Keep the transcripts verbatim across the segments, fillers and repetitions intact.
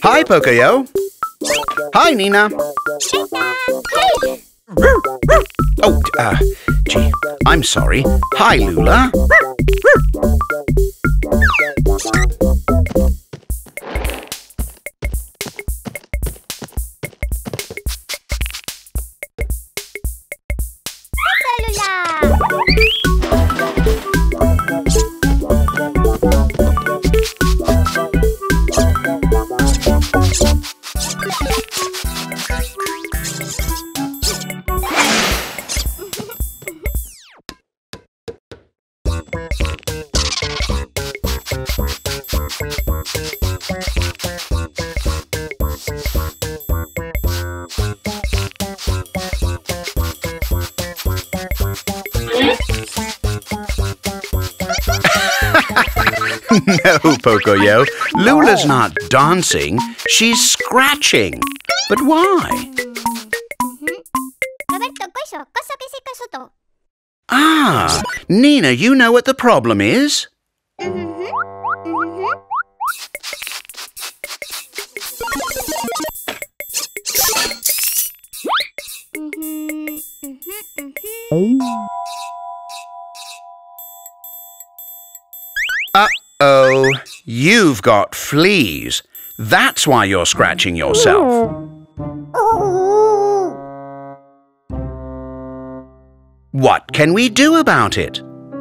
Hi, Pocoyo. Hi, Nina. Hey! Oh, uh, gee, I'm sorry. Hi, Lula. No, Pocoyo. Lula's not dancing. She's scratching. But why? Ah, Nina, you know what the problem is? Uh-oh, you've got fleas. That's why you're scratching yourself. What can we do about it?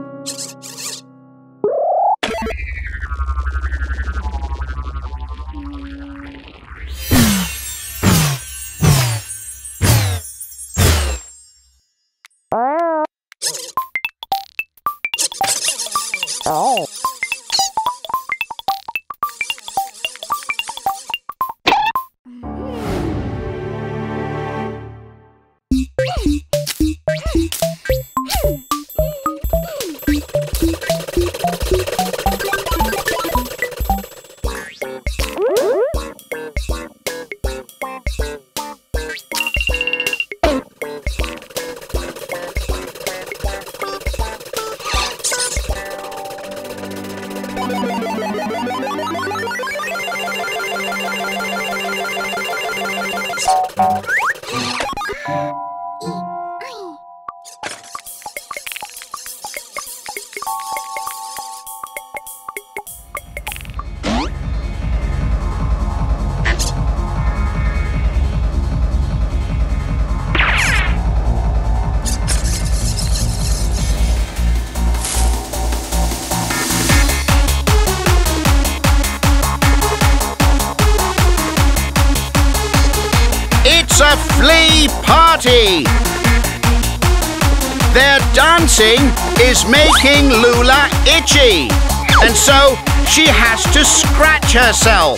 Oh. It's a flea party! Their dancing is making Lula itchy, and so she has to scratch herself.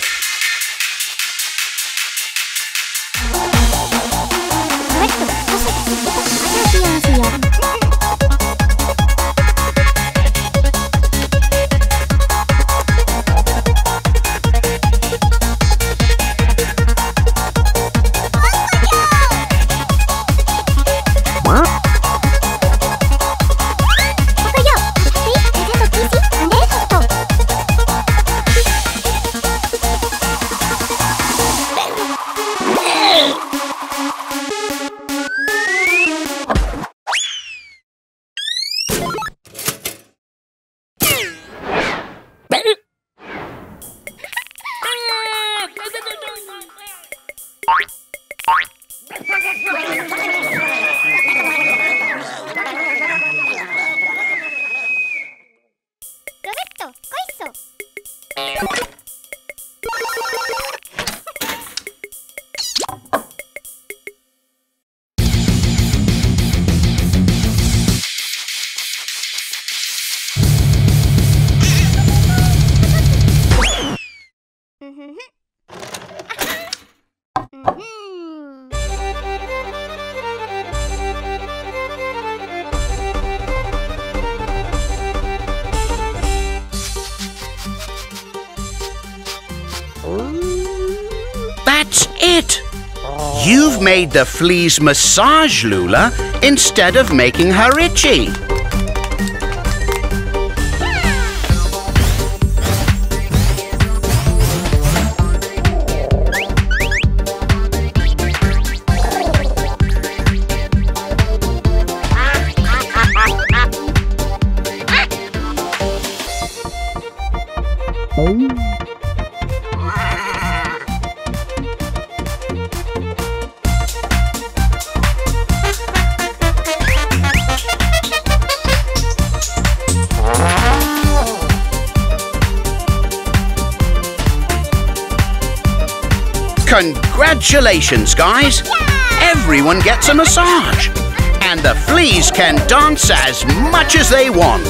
That's it! You've made the fleas massage Lula instead of making her itchy. Congratulations, guys! Yeah! Everyone gets a massage, and the fleas can dance as much as they want.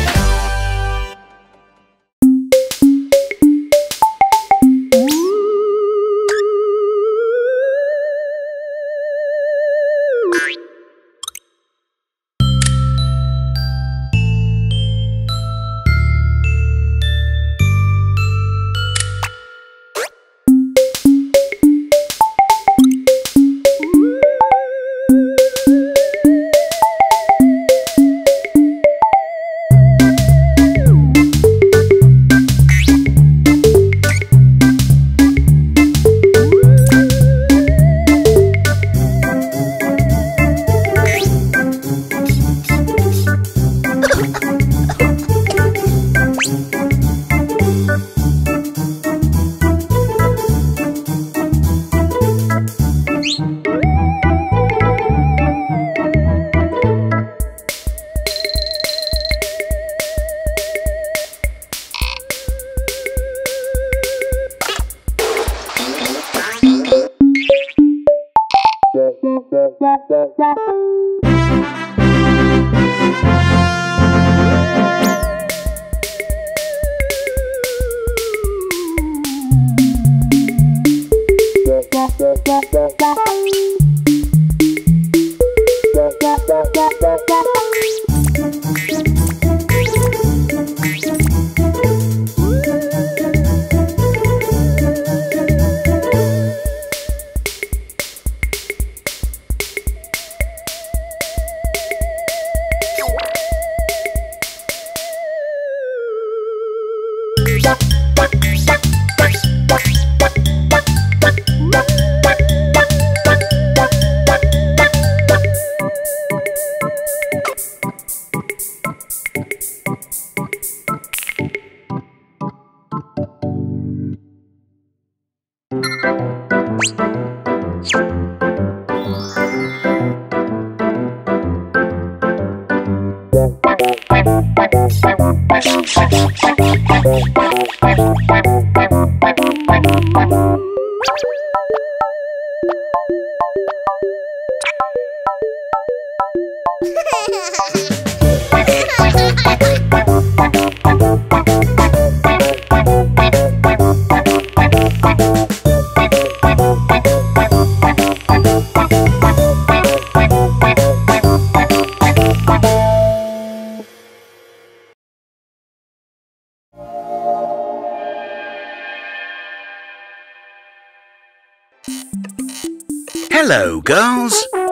Hello, girls.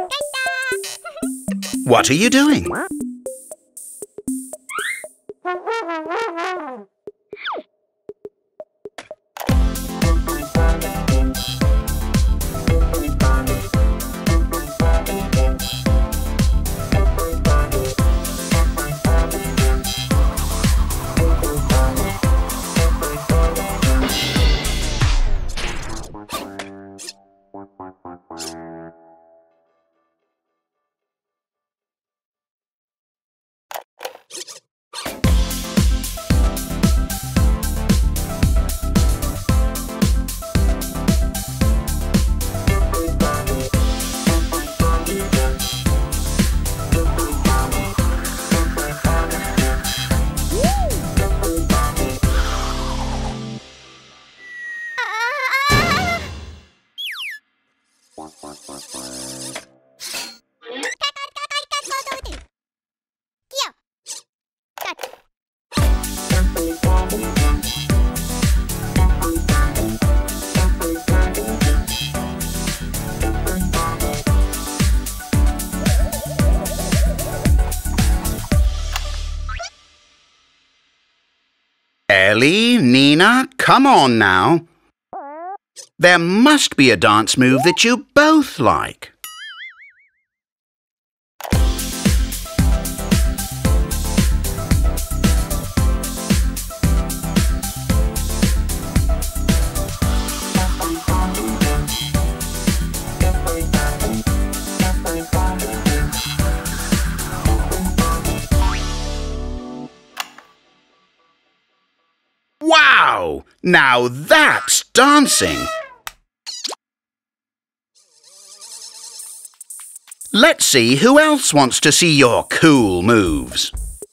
What are you doing? Ellie, Nina, come on now. There must be a dance move that you both like. Wow! Now that's dancing! Let's see who else wants to see your cool moves.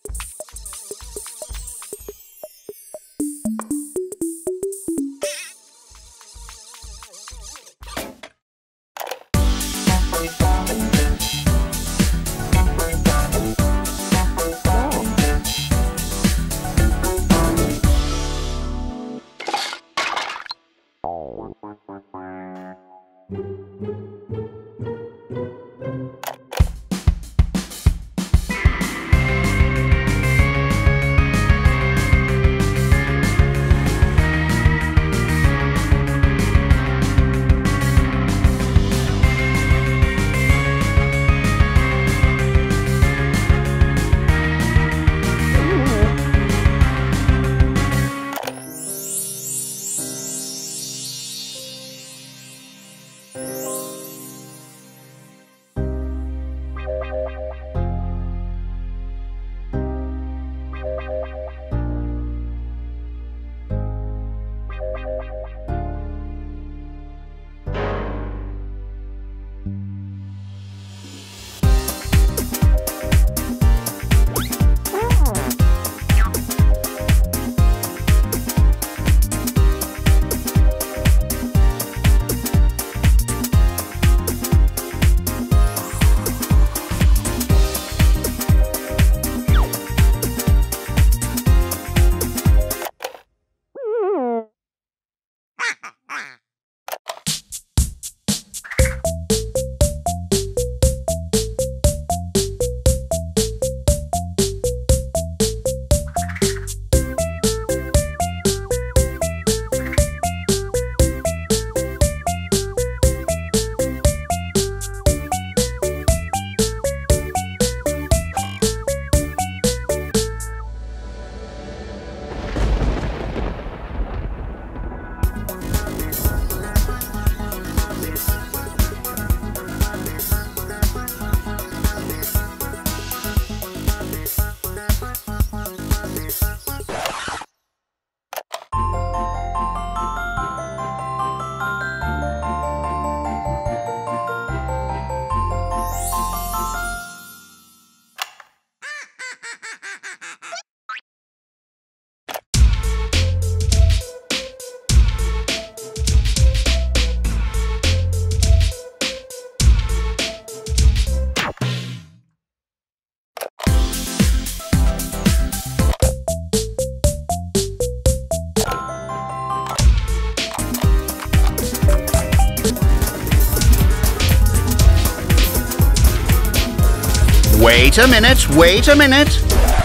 Wait a minute, wait a minute.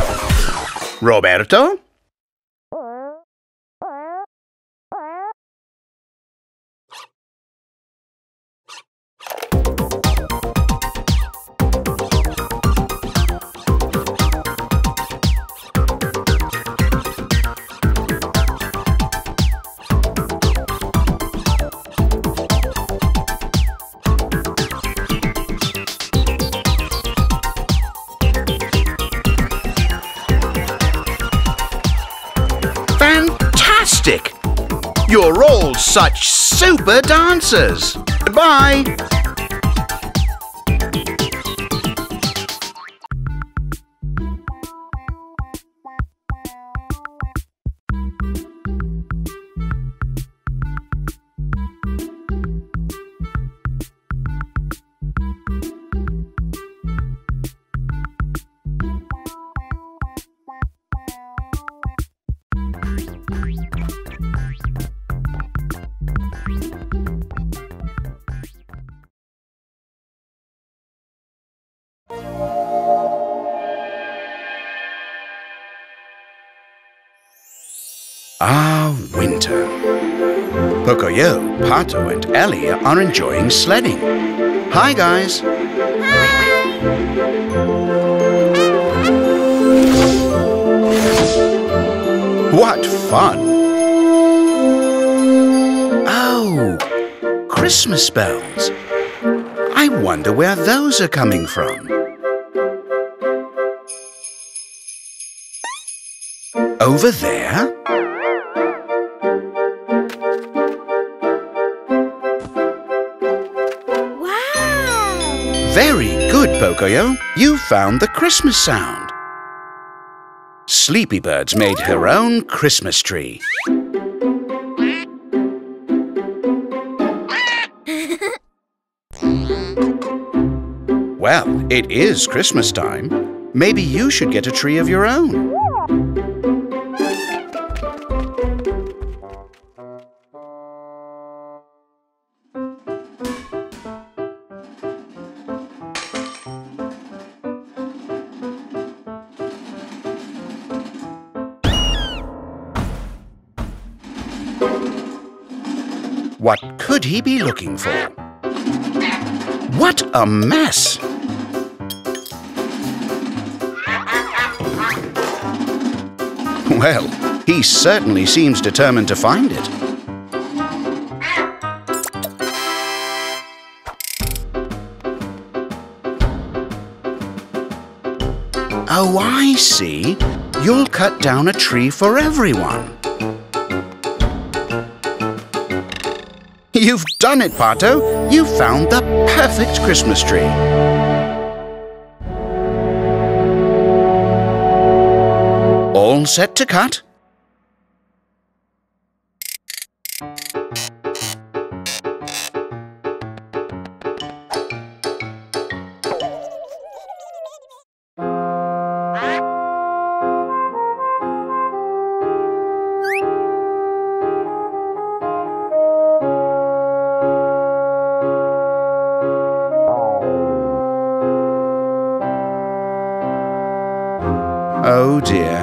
Roberto? Fantastic! You're all such super dancers. Goodbye. Ah, winter. Pocoyo, Pato and Ellie are enjoying sledding. Hi, guys. What fun! Oh, Christmas bells. I wonder where those are coming from. Over there? Pocoyo. You found the Christmas sound. Sleepybird's made her own Christmas tree. Well, it is Christmas time. Maybe you should get a tree of your own. What could he be looking for? What a mess! Well, he certainly seems determined to find it. Oh, I see. You'll cut down a tree for everyone. You've done it, Pato. You found the perfect Christmas tree. All set to cut. Oh dear.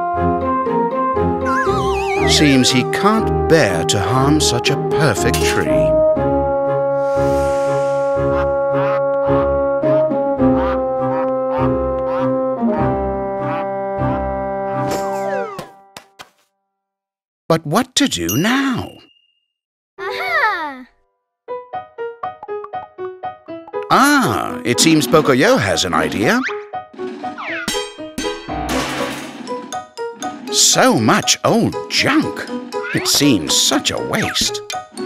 Seems he can't bear to harm such a perfect tree. But what to do now? Aha! Ah, it seems Pocoyo has an idea. So much old junk. It seems such a waste.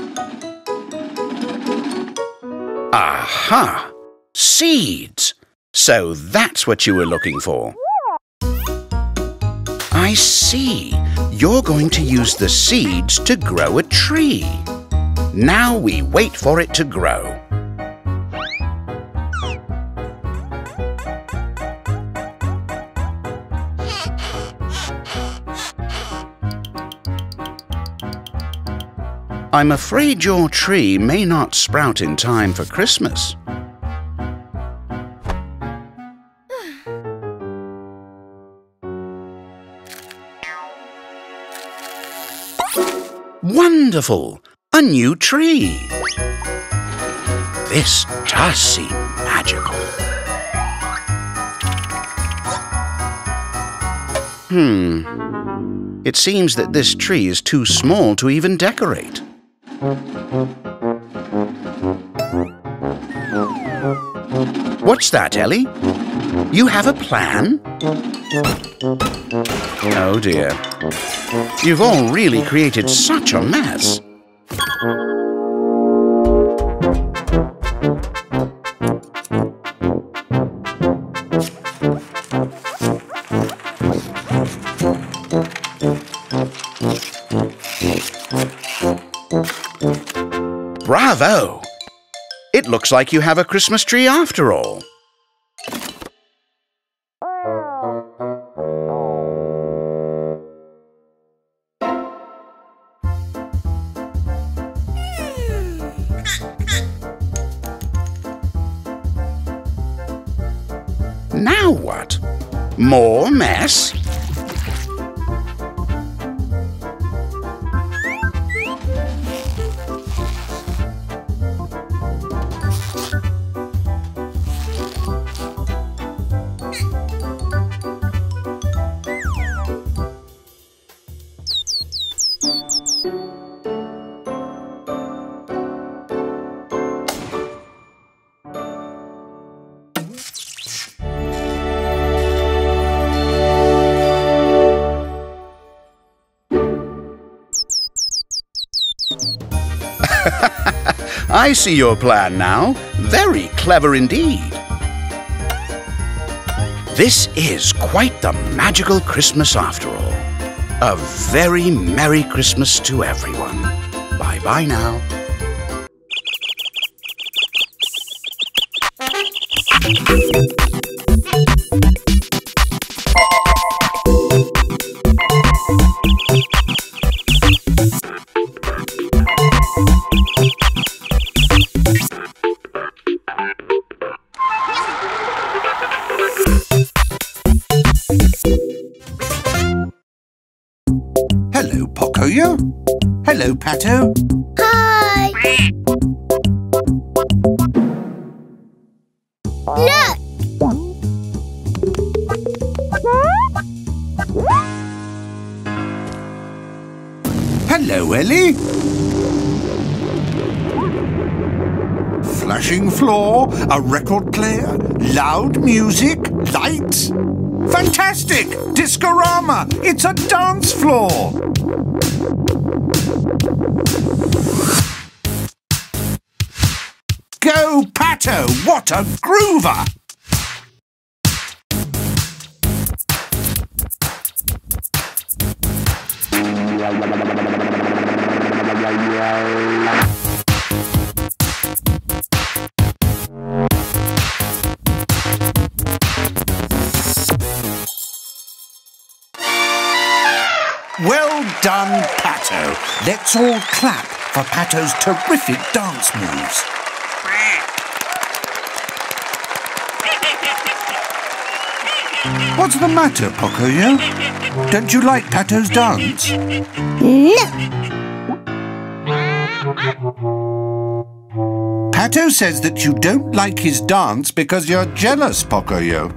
Aha! Seeds! So that's what you were looking for. I see. You're going to use the seeds to grow a tree. Now we wait for it to grow. I'm afraid your tree may not sprout in time for Christmas. Wonderful! A new tree! This does seem magical. Hmm. It seems that this tree is too small to even decorate. What's that, Ellie? You have a plan? Oh dear. You've all really created such a mess. Bravo! It looks like you have a Christmas tree after all. Now what? More mess? I see your plan now. Very clever indeed. This is quite the magical Christmas after all. A very Merry Christmas to everyone. Bye-bye now. Hello, Pocoyo. Hello, Pato. Hi! Look! Hello, Ellie. Flashing floor, a record player, loud music, lights. Fantastic! Discorama! It's a dance floor! Go, Pato! What a groover! Well done, Pato. Let's all clap for Pato's terrific dance moves. What's the matter, Pocoyo? Don't you like Pato's dance? No! Pato says that you don't like his dance because you're jealous, Pocoyo.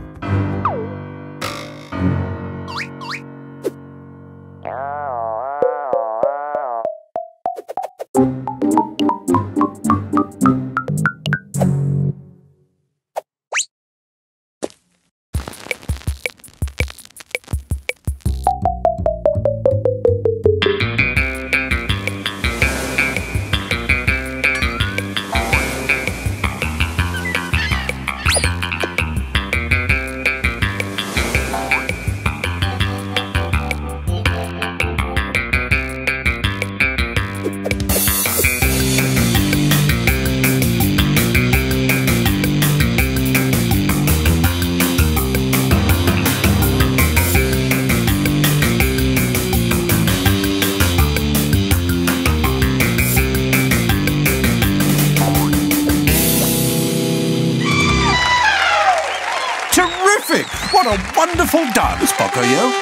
Terrific! What a wonderful dance, Pocoyo.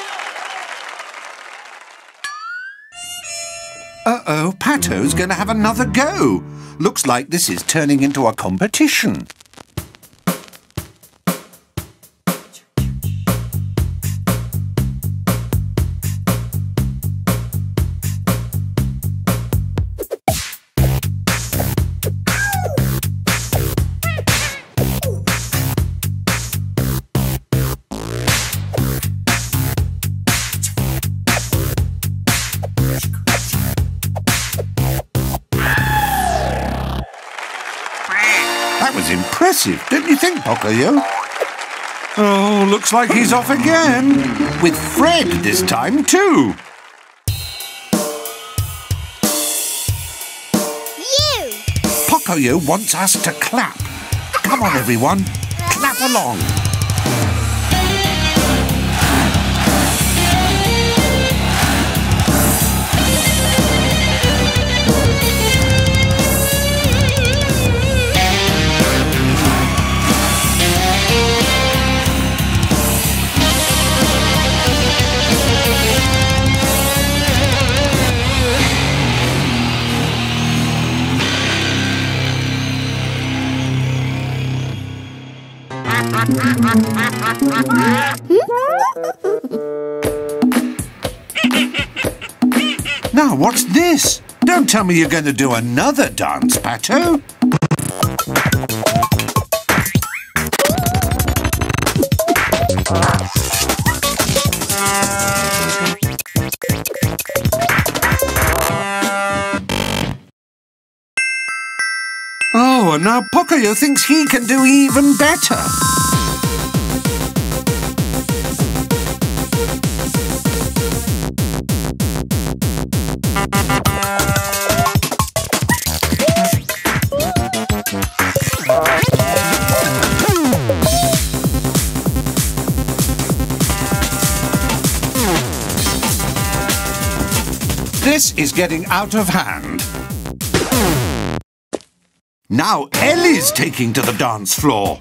Uh-oh, Pato's going to have another go. Looks like this is turning into a competition. That was impressive, don't you think, Pocoyo? Oh, looks like he's off again. With Fred this time, too. You! Pocoyo wants us to clap. Come on, everyone. Clap along. Now, what's this? Don't tell me you're going to do another dance, Pato. Oh, and now Pocoyo thinks he can do even better. This is getting out of hand. Now Ellie's taking to the dance floor.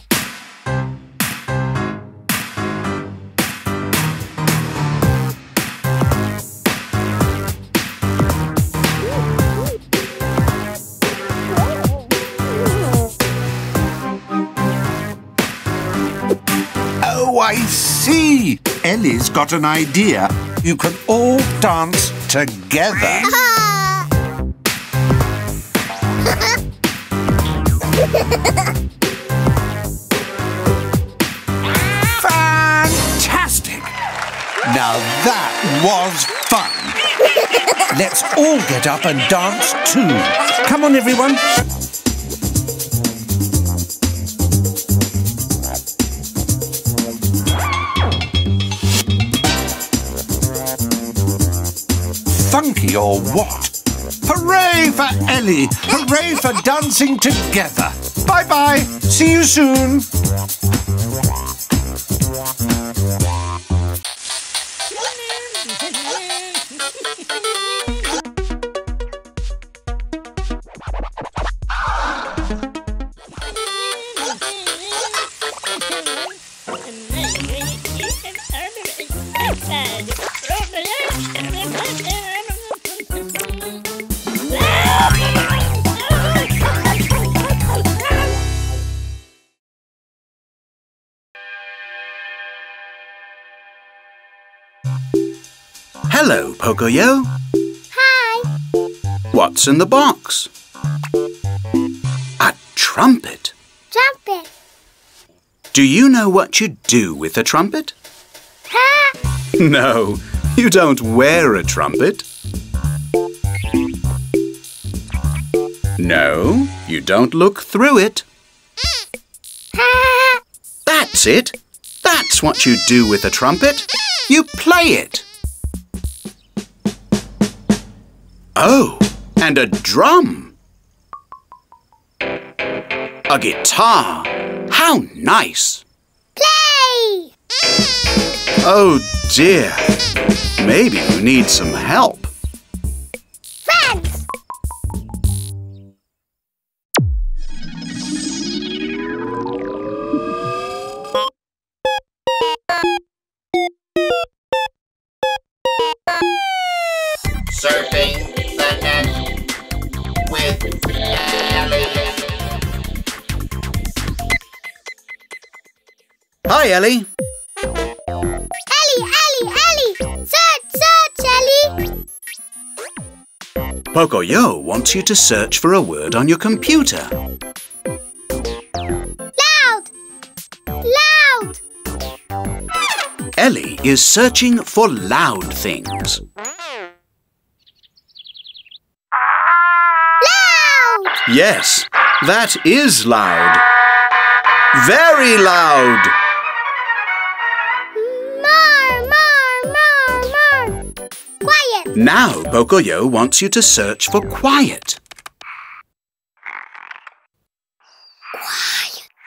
Oh, I see! Ellie's got an idea. You can all dance together. Fantastic! Now that was fun. Let's all get up and dance too. Come on, everyone. Funky or what? Hooray for Ellie! Hooray for dancing together! Bye-bye! See you soon! Hello, Pocoyo. Hi. What's in the box? A trumpet. Trumpet. Do you know what you do with a trumpet? Ha! No, you don't wear a trumpet. No, you don't look through it. Ha! That's it. That's what you do with a trumpet. You play it. Oh, and a drum. A guitar. How nice. Play! Oh dear. Maybe you need some help. Friends! Surfing the net with Ellie. Hi, Ellie. Ellie, Ellie, Ellie! Search, search, Ellie! Pocoyo wants you to search for a word on your computer. Loud! Loud! Ellie is searching for loud things. Loud! Yes, that is loud. Very loud. More, more, more, more! Quiet! Now Pocoyo wants you to search for quiet. Quiet!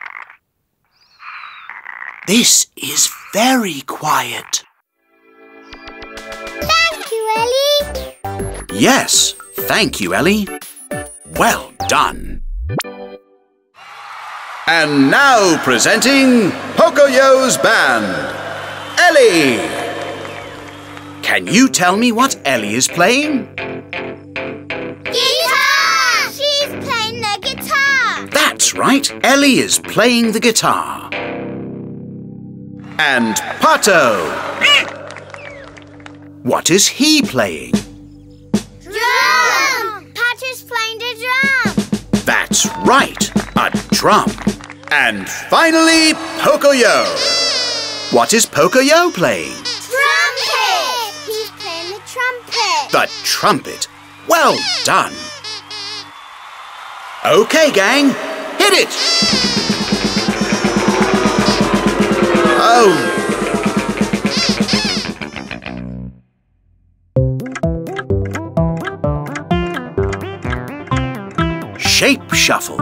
This is very quiet. Thank you, Ellie! Yes, thank you, Ellie. Well done. And now presenting Pocoyo's band, Ellie. Can you tell me what Ellie is playing? Guitar! She's playing the guitar! That's right, Ellie is playing the guitar. And Pato. What is he playing? Drum! Patrick's playing the drum! That's right, a drum. And finally, Pocoyo. What is Pocoyo playing? Trumpet! He's playing the trumpet! The trumpet. Well done. Okay, gang, hit it. Oh. Shape shuffle.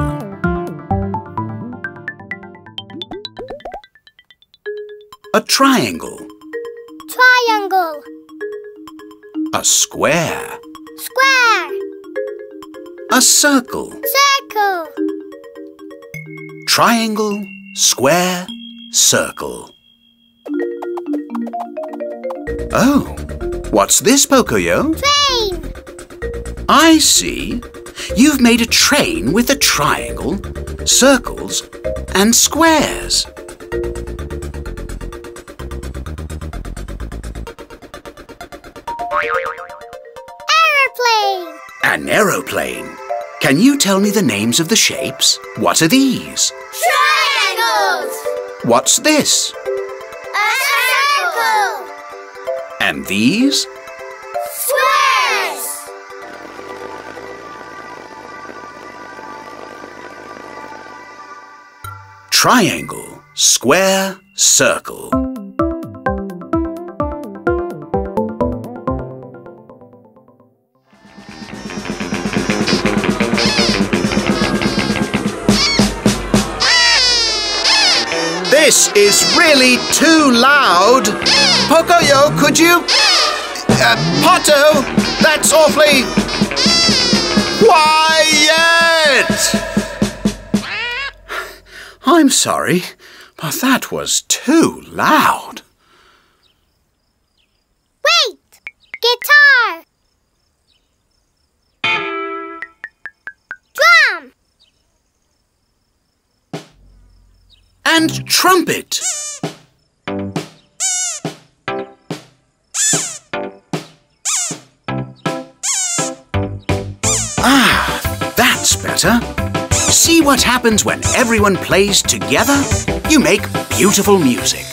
A triangle. Triangle! A square. Square. A circle. Circle. Triangle, square, circle. Oh, what's this, Pocoyo? Train. I see. You've made a train with a triangle, circles, and squares. Aeroplane. An aeroplane. Can you tell me the names of the shapes? What are these? Triangles. What's this? A circle. And these? Squares. Triangle, square, circle. This is really too loud. Pocoyo, could you? Uh, Pato, that's awfully quiet. I'm sorry, but that was too loud. Wait! Guitar. Drum. And trumpet. Ah, that's better. See what happens when everyone plays together? You make beautiful music.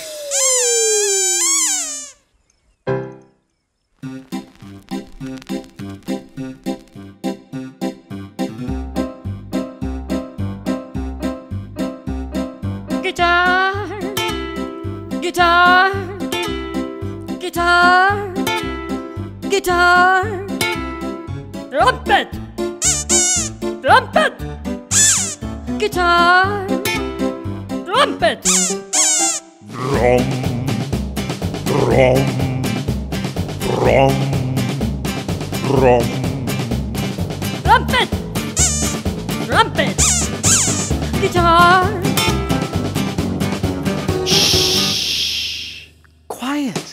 Guitar, guitar, guitar, guitar, trumpet, trumpet, guitar, trumpet. Drum, drum, drum, drum. Trumpet, trumpet, guitar. Quiet.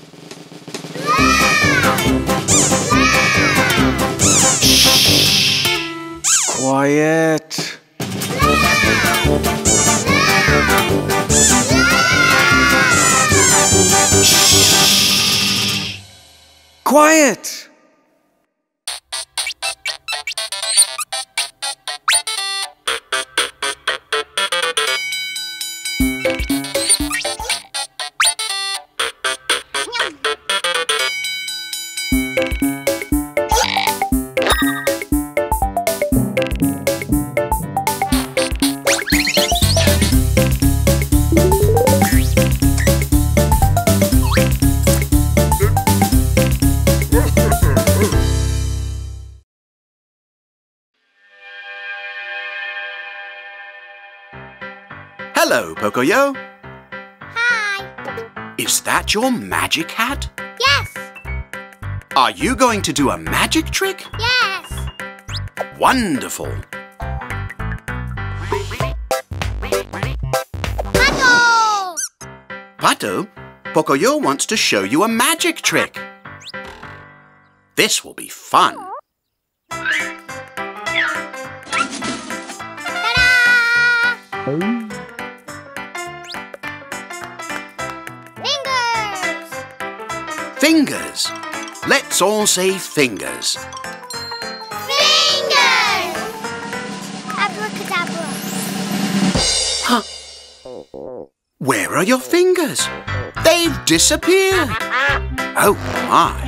Quiet. Quiet. Hello, Pocoyo. Hi. Is that your magic hat? Yes. Are you going to do a magic trick? Yes. Wonderful. Pato. Pato, Pocoyo wants to show you a magic trick. This will be fun. Ta-da! Fingers. Fingers. Let's all say fingers. Fingers. Abracadabra. Huh. Where are your fingers? They've disappeared. Oh, my.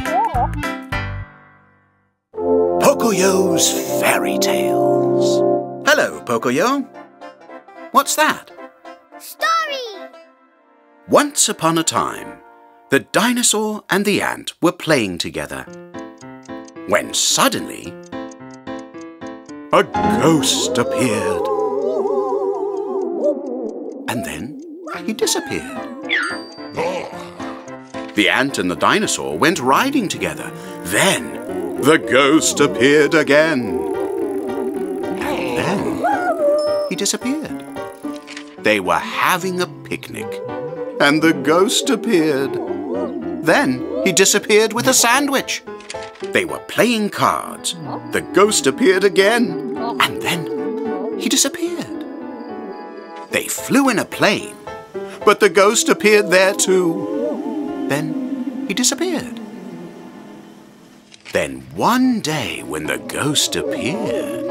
Pocoyo's Fairy Tales. Hello, Pocoyo. What's that? Story. Once upon a time, the dinosaur and the ant were playing together, when suddenly a ghost appeared. And then he disappeared. The ant and the dinosaur went riding together. Then the ghost appeared again. And then he disappeared. They were having a picnic, and the ghost appeared. Then he disappeared with a sandwich. They were playing cards. The ghost appeared again, and then he disappeared. They flew in a plane, but the ghost appeared there too. Then he disappeared. Then one day when the ghost appeared,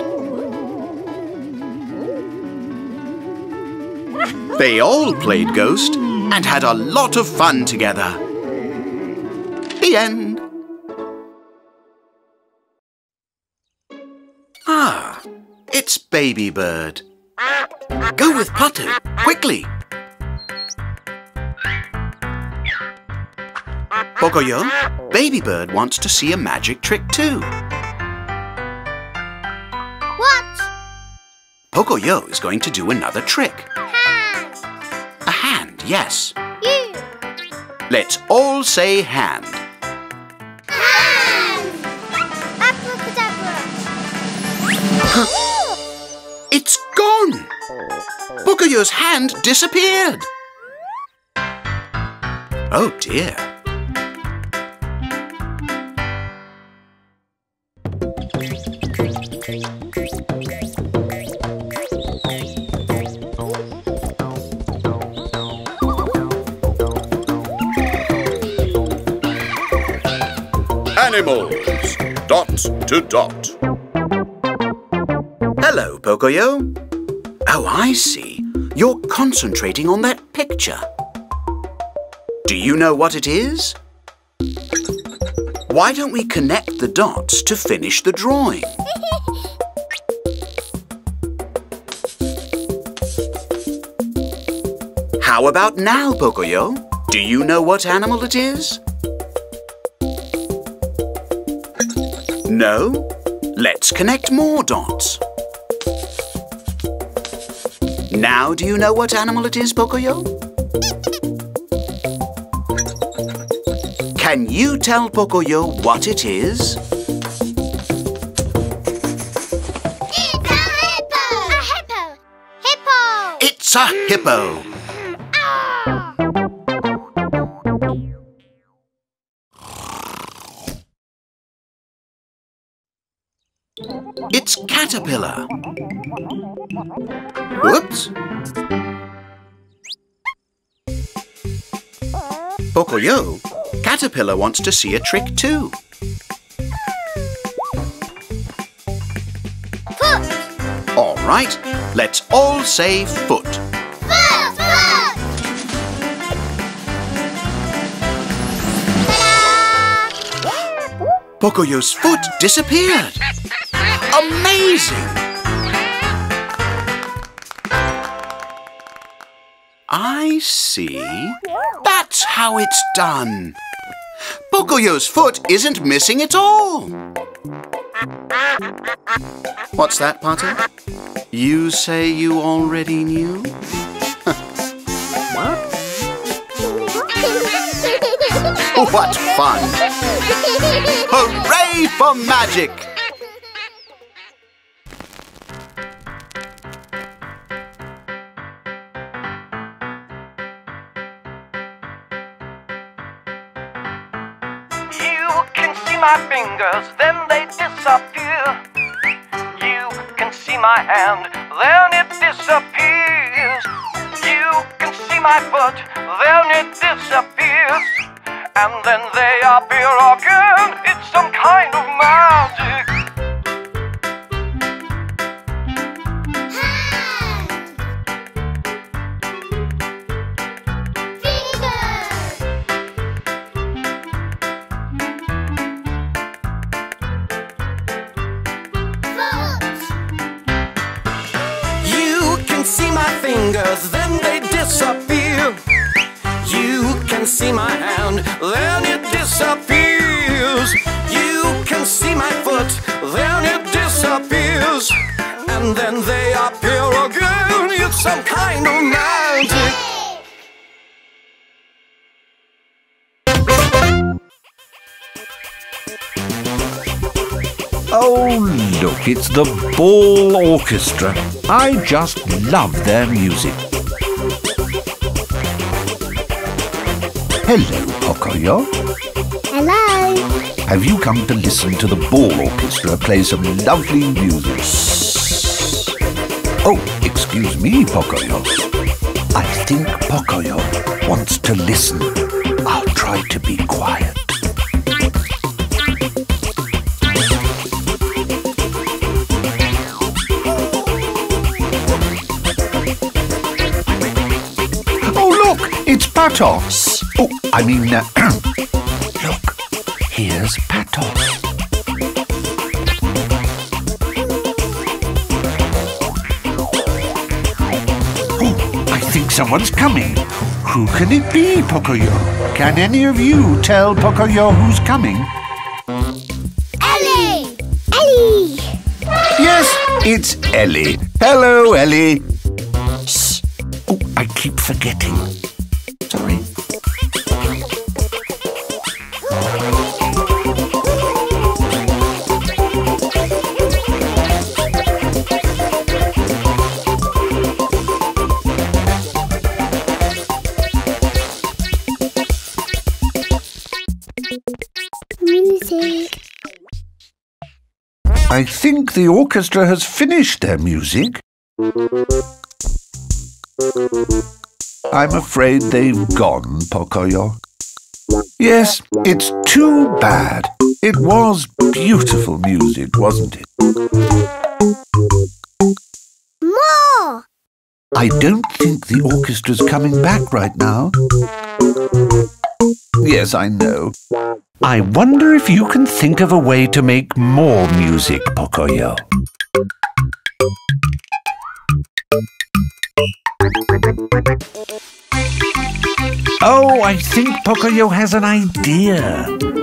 they all played ghost and had a lot of fun together. The end. Ah, it's Baby Bird. Go with Pato, quickly. Pocoyo, Baby Bird wants to see a magic trick too. What? Pocoyo is going to do another trick. Hand. A hand, yes. You. Let's all say hand. Hand. Abracadabra. It's gone! Pocoyo's hand disappeared. Oh dear. Animals, dot to dot. Hello, Pocoyo. Oh, I see. You're concentrating on that picture. Do you know what it is? Why don't we connect the dots to finish the drawing? How about now, Pocoyo? Do you know what animal it is? No? Let's connect more dots. Now do you know what animal it is, Pocoyo? Can you tell Pocoyo what it is? It's a hippo. A hippo. Hippo. It's a hippo. Ah. It's caterpillar. Whoops. Pocoyo, Caterpillar wants to see a trick too. Foot. All right, let's all say foot. Foot. Foot. Ta-da! Pocoyo's foot disappeared. Amazing! I see. That's how it's done. Pocoyo's foot isn't missing at all. What's that, Pato? You say you already knew? What fun! Hooray for magic! You can see my fingers, then they disappear. You can see my hand, then it disappears. You can see my foot, then it disappears. And then they appear again. It's some kind of magic. See my fingers, then they disappear. You can see my hand, then it disappears. You can see my foot, then it disappears. And then they appear again. It's some kind of magic. Oh, look, it's the Ball Orchestra. I just love their music. Hello, Pocoyo. Hello. Have you come to listen to the Ball Orchestra play some lovely music? Oh, excuse me, Pocoyo. I think Pocoyo wants to listen. I'll try to be quiet. Oh, look, it's Patos. Oh, I mean, uh, look, here's Patos. I think someone's coming. Who can it be, Pocoyo? Can any of you tell Pocoyo who's coming? Ellie. Ellie. Yes, it's Ellie. Hello, Ellie. Shh. Oh, I keep forgetting. Sorry. Music. I think the orchestra has finished their music. I'm afraid they've gone, Pocoyo. Yes, it's too bad. It was beautiful music, wasn't it? More. I don't think the orchestra's coming back right now. Yes, I know. I wonder if you can think of a way to make more music, Pocoyo. Oh, I think Pocoyo has an idea.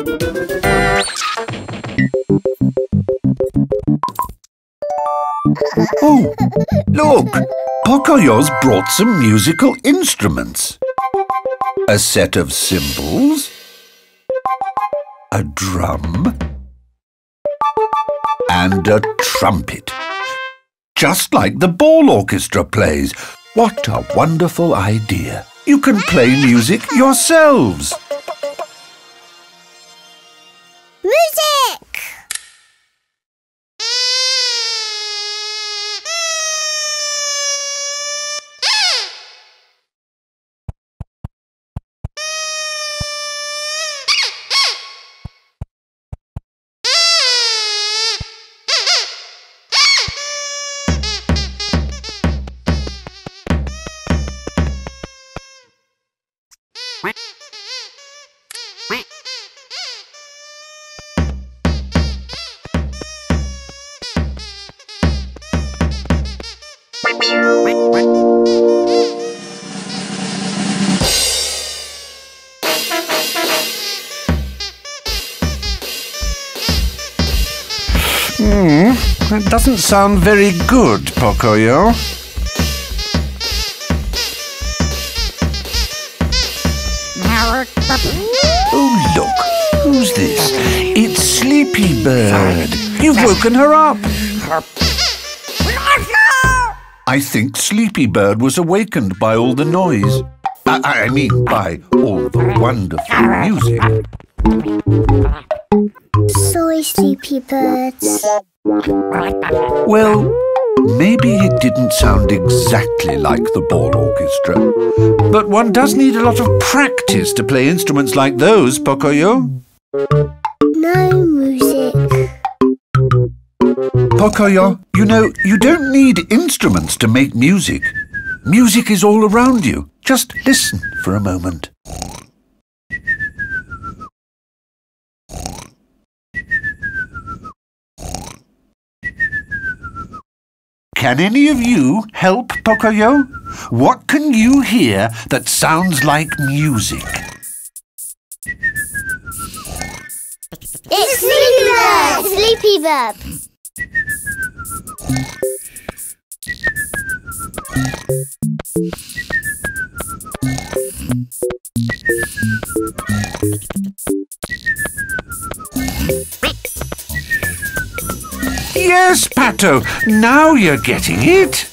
Oh, look! Pocoyo's brought some musical instruments. A set of cymbals, a drum, and a trumpet. Just like the Ball Orchestra plays. What a wonderful idea. You can play music yourselves. Music. Hmm, that doesn't sound very good, Pocoyo. Oh, look, who's this? It's Sleepy Bird. You've woken her up. I think Sleepy Bird was awakened by all the noise. I, I mean, by all the wonderful music. Sorry, Sleepy Birds. Well, maybe it didn't sound exactly like the Ball Orchestra. But one does need a lot of practice to play instruments like those, Pocoyo. No music. Pocoyo, you know, you don't need instruments to make music. Music is all around you. Just listen for a moment. Can any of you help, Pocoyo? What can you hear that sounds like music? It's Sleepy Bird. Sleepy Bird. Yes, Pato, now you're getting it.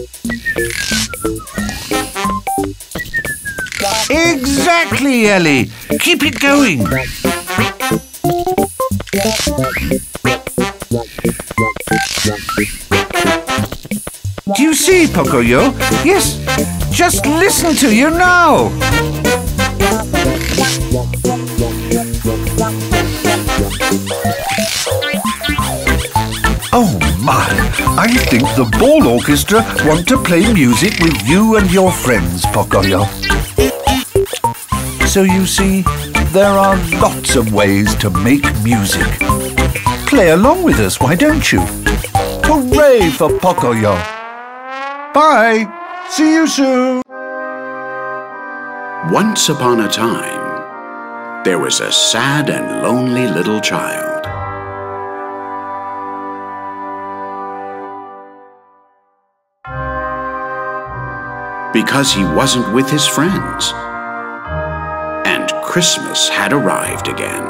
Exactly, Ellie. Keep it going. Do you see, Pocoyo? Yes, just listen to you now. Oh my, I think the ball orchestra want to play music with you and your friends, Pocoyo. So you see, there are lots of ways to make music. Play along with us, why don't you? Hooray for Pocoyo! Bye! See you soon! Once upon a time, there was a sad and lonely little child. Because he wasn't with his friends. And Christmas had arrived again.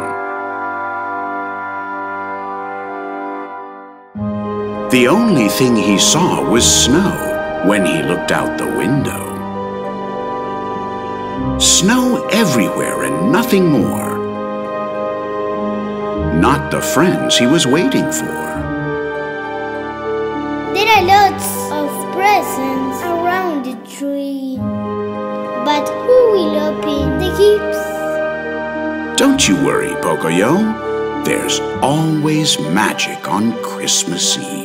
The only thing he saw was snow when he looked out the window. Snow everywhere and nothing more. Not the friends he was waiting for. There are lots of presents around the tree. But who will open the gifts? Don't you worry, Pocoyo. There's always magic on Christmas Eve.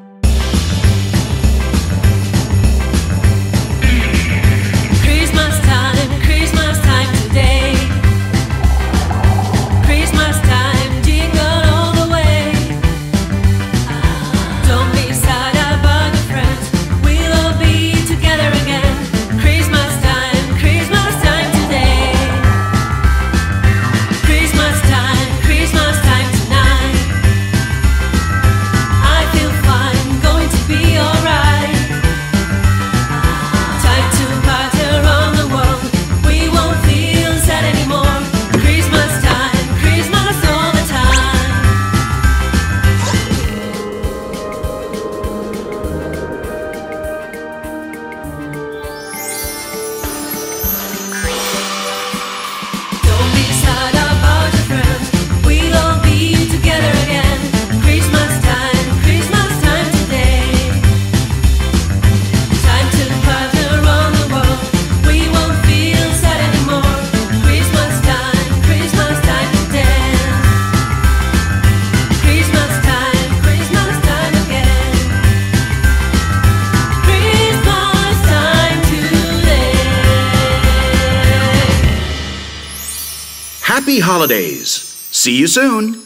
Happy holidays! See you soon!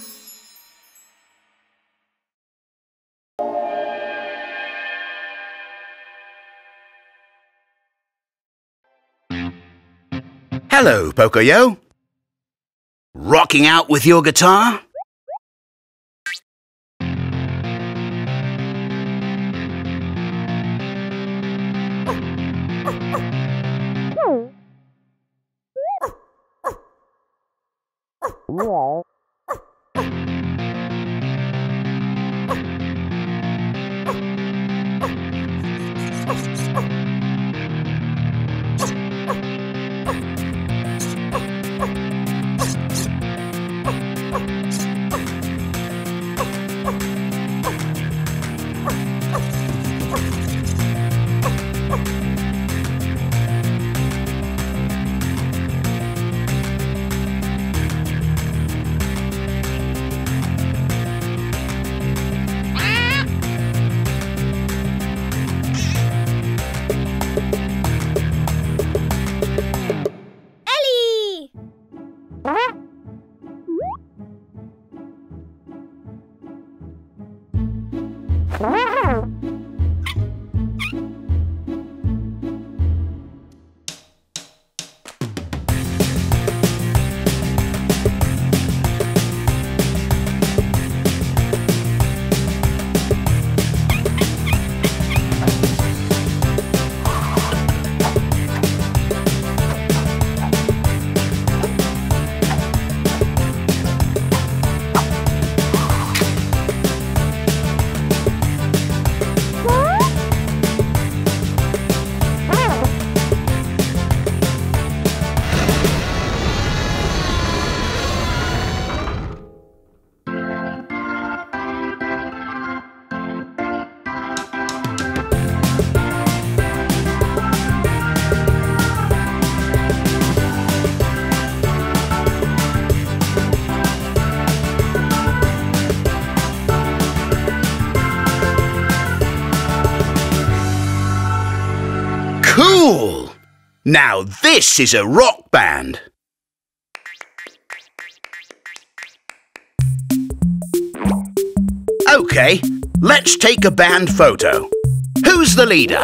Hello, Pocoyo. Rocking out with your guitar? Now this is a rock band. OK, let's take a band photo. Who's the leader?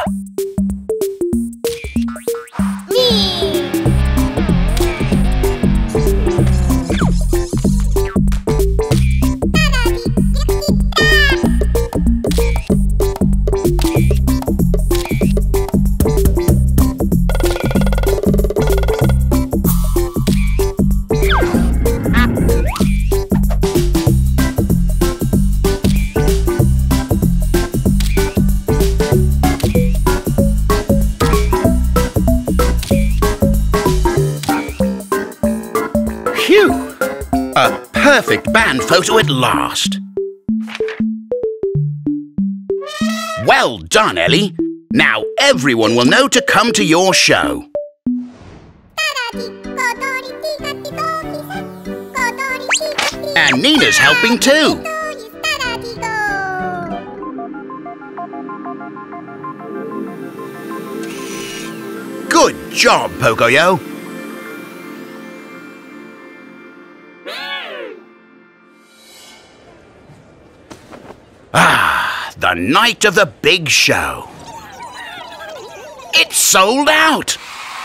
Phew! A perfect band photo at last. Well done, Ellie. Now everyone will know to come to your show. And Nina's helping too. Good job, Pocoyo. Ah, the night of the big show. It's sold out.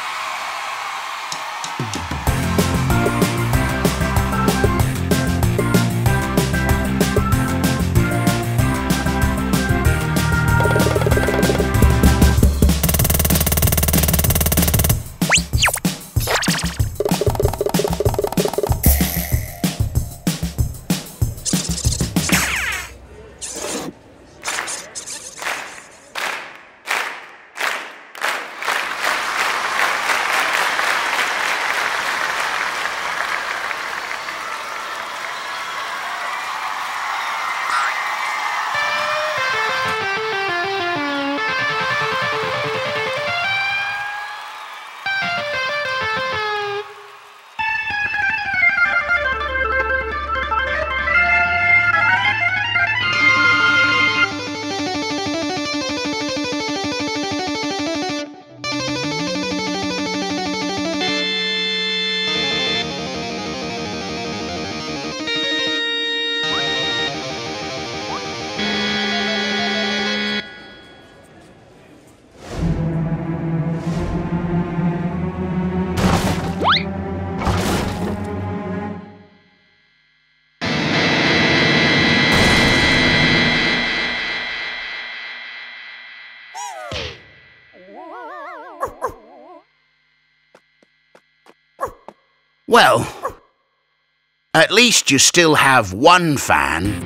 Well, at least you still have one fan.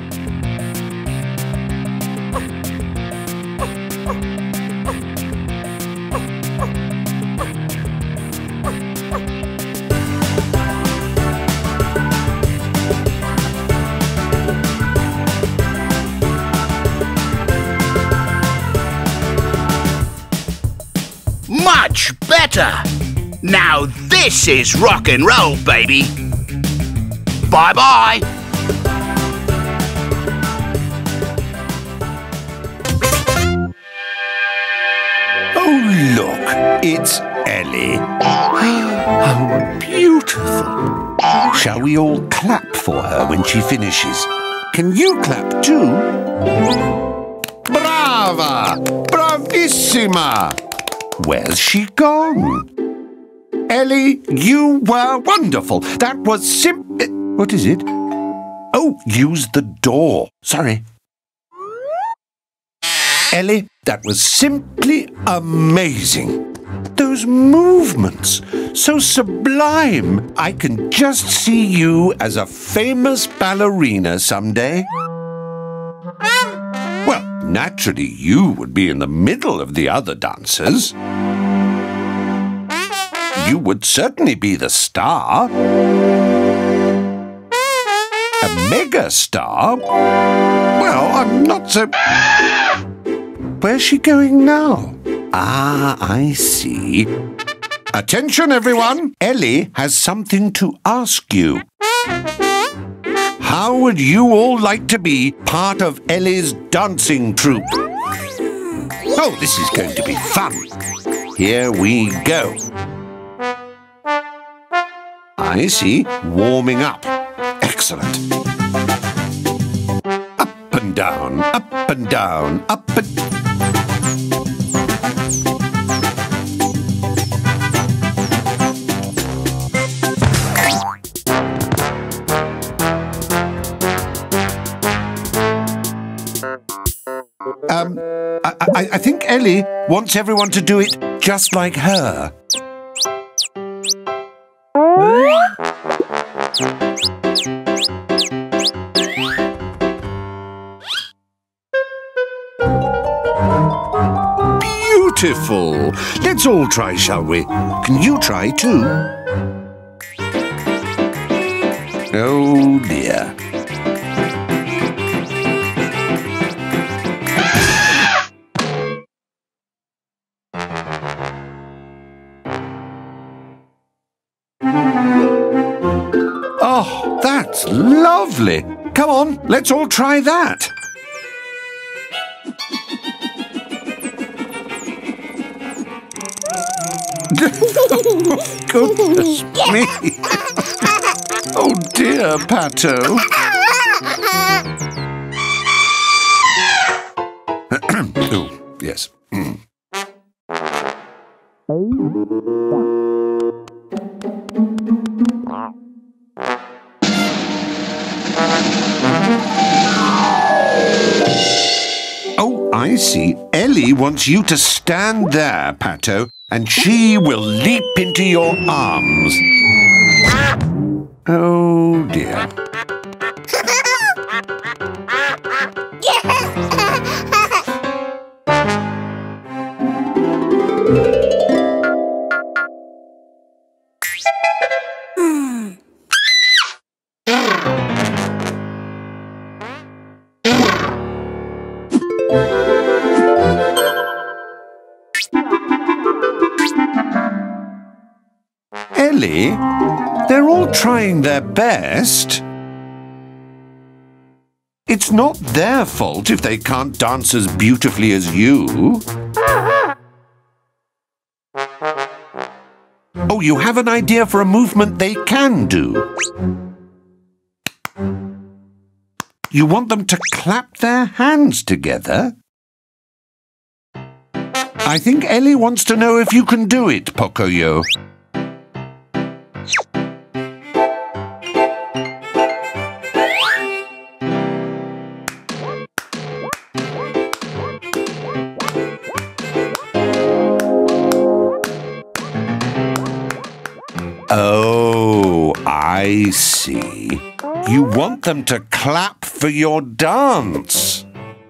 Much better! Now this is rock and roll, baby! Bye-bye! Oh, look, it's Ellie. How beautiful. Shall we all clap for her when she finishes? Can you clap too? Brava! Bravissima! Where's she gone? Ellie, you were wonderful. That was sim... What is it? Oh, use the door. Sorry. Ellie, that was simply amazing. Those movements, so sublime. I can just see you as a famous ballerina someday. Well, naturally, you would be in the middle of the other dancers. You would certainly be the star. A mega star? Well, I'm not so... Where's she going now? Ah, I see. Attention, everyone! Ellie has something to ask you. How would you all like to be part of Ellie's dancing troupe? Oh, this is going to be fun. here we go. I see. Warming up. Excellent. Up and down, up and down, up and... Um, I, I, I think Ellie wants everyone to do it just like her. Beautiful! Let's all try, shall we? Can you try too? Oh dear. Oh, that's lovely. Come on, let's all try that. Goodness me. Oh dear, Pato. Oh, yes. Oh, I see. Ellie wants you to stand there, Pato, and she will leap into your arms. Oh, dear. Ellie, they're all trying their best. It's not their fault if they can't dance as beautifully as you. Oh, you have an idea for a movement they can do. You want them to clap their hands together? I think Ellie wants to know if you can do it, Pocoyo. Oh, I see. You want them to clap for your dance.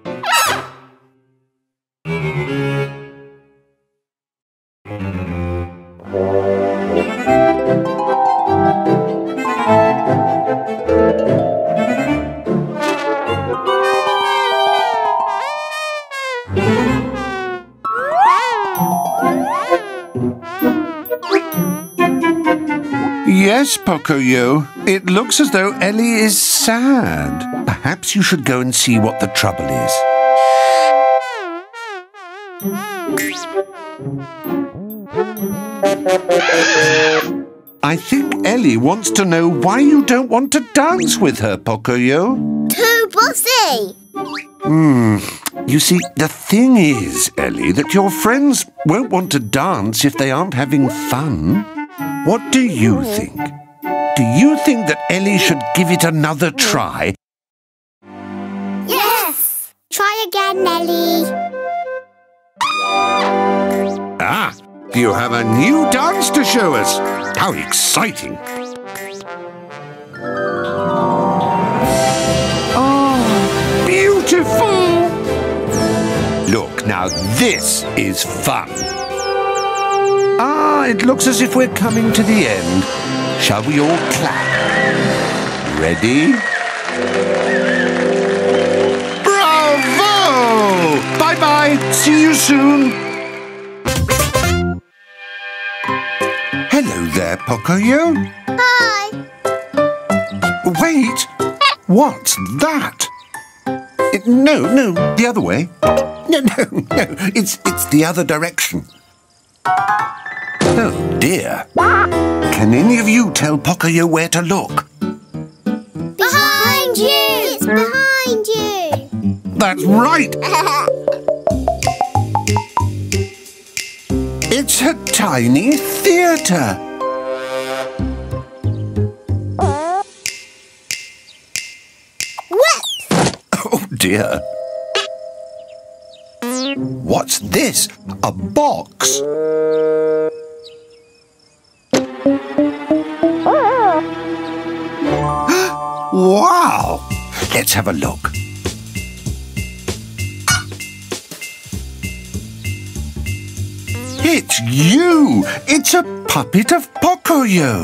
Yes, Pocoyo. It looks as though Ellie is sad. Perhaps you should go and see what the trouble is. I think Ellie wants to know why you don't want to dance with her, Pocoyo. Too bossy. Hmm. You see, the thing is, Ellie, that your friends won't want to dance if they aren't having fun. What do you think? Do you think that Ellie should give it another try? Yes! Try again, Ellie. Ah, you have a new dance to show us. How exciting! Oh, beautiful! Look, now this is fun. Ah, it looks as if we're coming to the end. Shall we all clap? Ready? Bravo! Bye-bye. See you soon. Hello there, Pocoyo. Hi. Wait. What's that? It, no, no, the other way. No, no, no. It's, it's the other direction. Oh dear. Can any of you tell Pocoyo where to look? Behind you! It's behind you! That's right! It's a tiny theatre. What? Oh dear. What's this? A box? Wow! Let's have a look. It's you! It's a puppet of Pocoyo.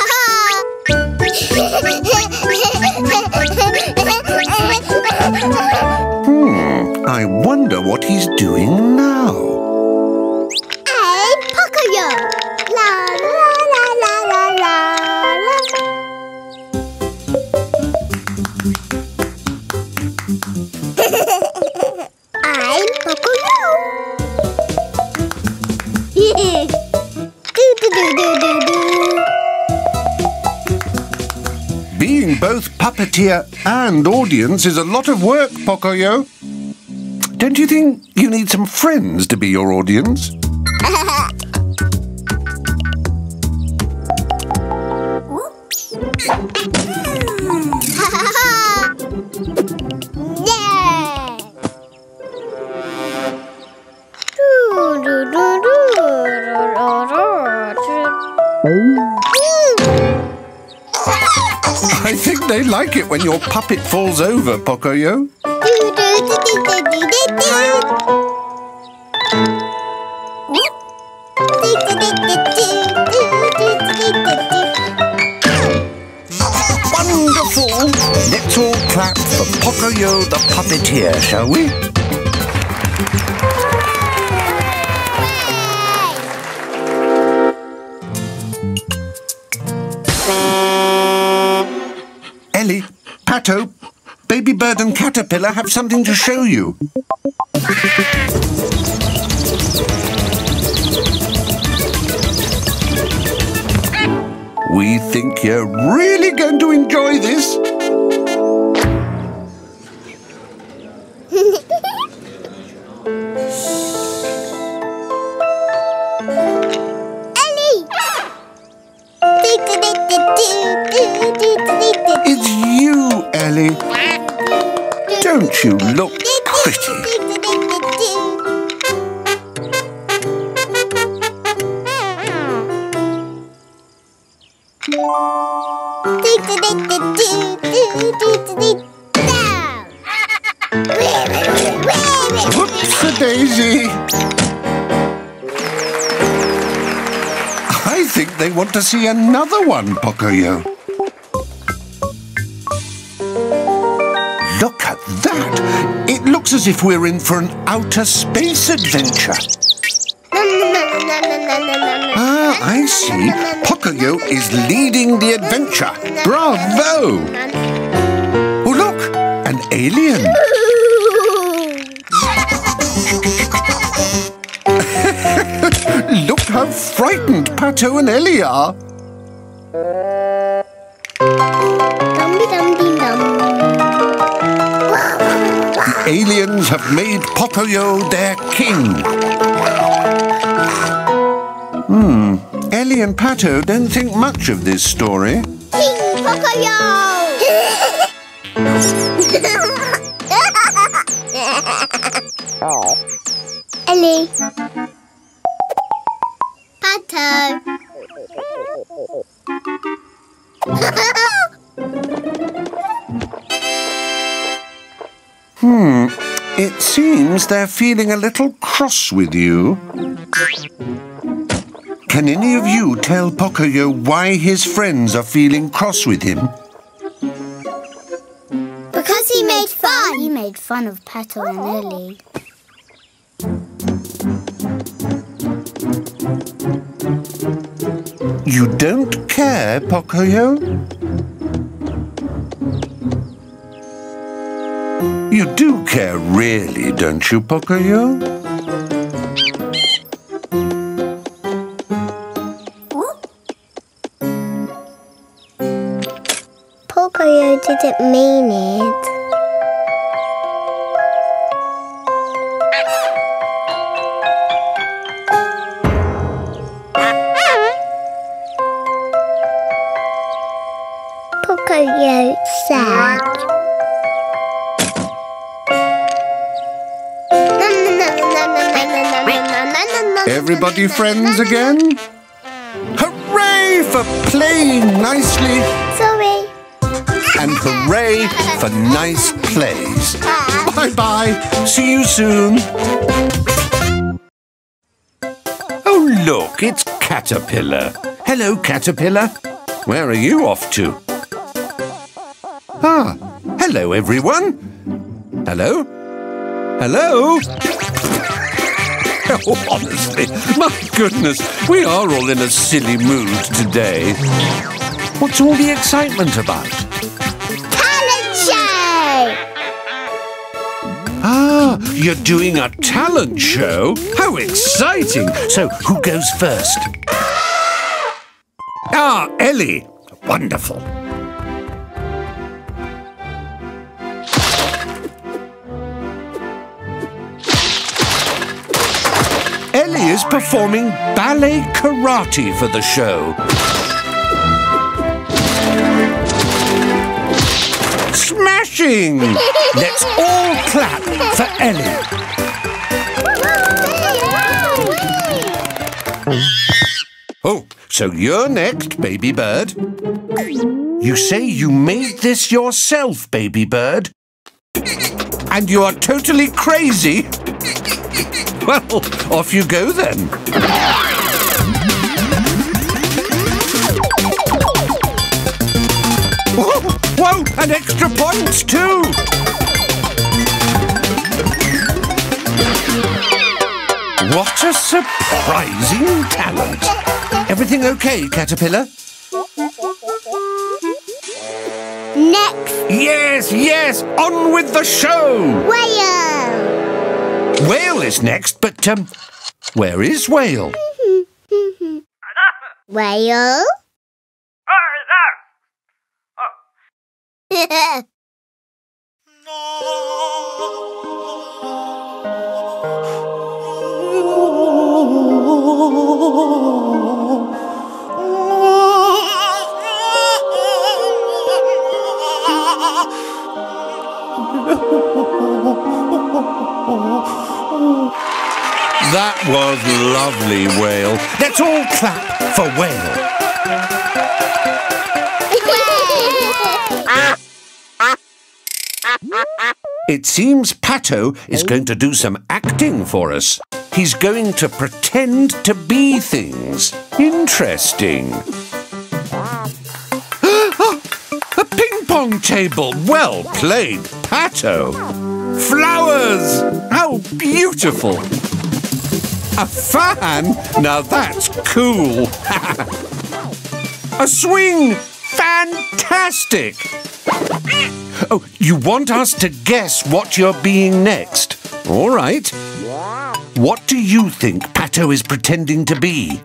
Hmm, I wonder what he's doing now. Hey, Pocoyo! La la la la la la la. I'm Pocoyo. Do do do do do do. Being both puppeteer and audience is a lot of work, Pocoyo. Don't you think you need some friends to be your audience? Yeah. Do do do do I think they like it when your puppet falls over, Pocoyo. Wonderful! Let's all clap for Pocoyo the puppeteer, shall we? Ellie, Pato, Baby Bird and Caterpillar have something to show you. We think you're really going to enjoy this. It's you, Ellie. Don't you look pretty? Whoops-a-daisy. I think they want to see another one, Pocoyo. Look at that! It looks as if we're in for an outer space adventure. Ah, I see. Pocoyo is leading the adventure. Bravo! Oh, look! An alien. Look how frightened Pato and Ellie are. The aliens have made Pocoyo their king. Hmm, Ellie and Pato don't think much of this story. King Pocoyo! Ellie. Pato. Hmm, it seems they're feeling a little cross with you. Can any of you tell Pocoyo why his friends are feeling cross with him? Because he made fun. He made fun of Pato and Ellie. You don't care, Pocoyo? You do care, really, don't you, Pocoyo? Pocoyo didn't mean it. Pocoyo sad. Everybody friends again? Hooray for playing nicely! Sorry. And hooray for nice plays. Bye-bye. See you soon. Oh, look, it's Caterpillar. Hello, Caterpillar. Where are you off to? Ah, hello, everyone. Hello? Hello? Oh, honestly, my goodness, we are all in a silly mood today. What's all the excitement about? Talent show! Ah, you're doing a talent show? How exciting! So, who goes first? Ah, Ellie. Wonderful. Ellie is performing ballet karate for the show. Smashing! Let's all clap for Ellie. Oh, so you're next, baby bird. You say you made this yourself, baby bird? And you are totally crazy? Well, off you go then. Whoa, whoa, and extra points too. What a surprising talent. Everything okay, Caterpillar? Next. Yes, yes, on with the show. Whale. Whale is next, but, um, where is Whale? Whale? That was lovely, Whale. Let's all clap for Whale. It seems Pato is going to do some acting for us. He's going to pretend to be things. Interesting. A ping-pong table. Well played, Pato. Flowers. How beautiful. A fan? Now that's cool. A swing. Fantastic. Oh, you want us to guess what you're being next? All right. What do you think Pato is pretending to be?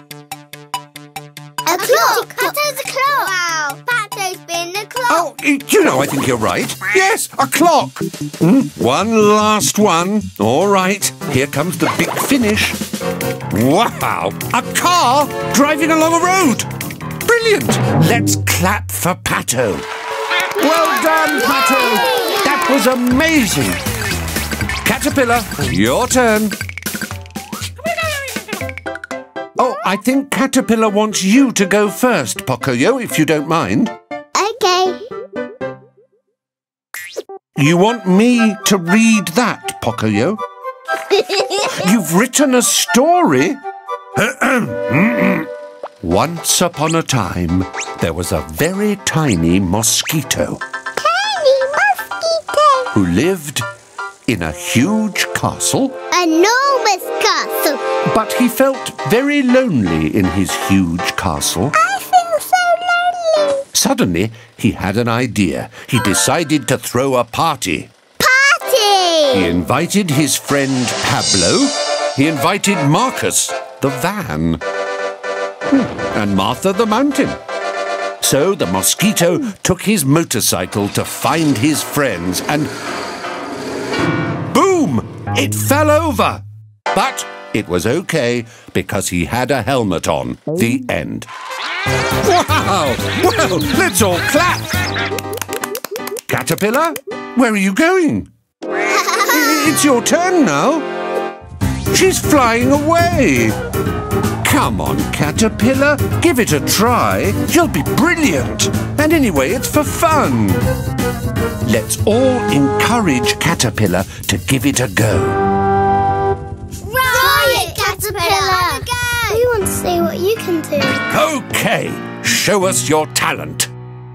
A clock! Pato's a clock! Wow, Pato's been a clock! Oh, you know, I think you're right. Yes, a clock. Mm, one last one. All right, here comes the big finish. Wow, a car driving along a road. Brilliant. Let's clap for Pato. Well done, Pato. That was amazing. Caterpillar, your turn. Oh, I think Caterpillar wants you to go first, Pocoyo, if you don't mind. Okay. You want me to read that, Pocoyo? You've written a story? Once upon a time, there was a very tiny mosquito. Tiny mosquito! Who lived in a huge castle. Enormous castle! But he felt very lonely in his huge castle. I feel so lonely! Suddenly, he had an idea. He decided to throw a party. Party! He invited his friend Pablo. He invited Marcus, the van. And Martha, the mountain. So the mosquito took his motorcycle to find his friends and... boom! It fell over! But it was okay because he had a helmet on. The end. Wow! Well, let's all clap! Caterpillar, where are you going? It's your turn now. She's flying away. Come on, Caterpillar, give it a try. You'll be brilliant. And anyway, it's for fun. Let's all encourage Caterpillar to give it a go. Try it, Caterpillar! Go! We want to see what you can do. Okay, show us your talent.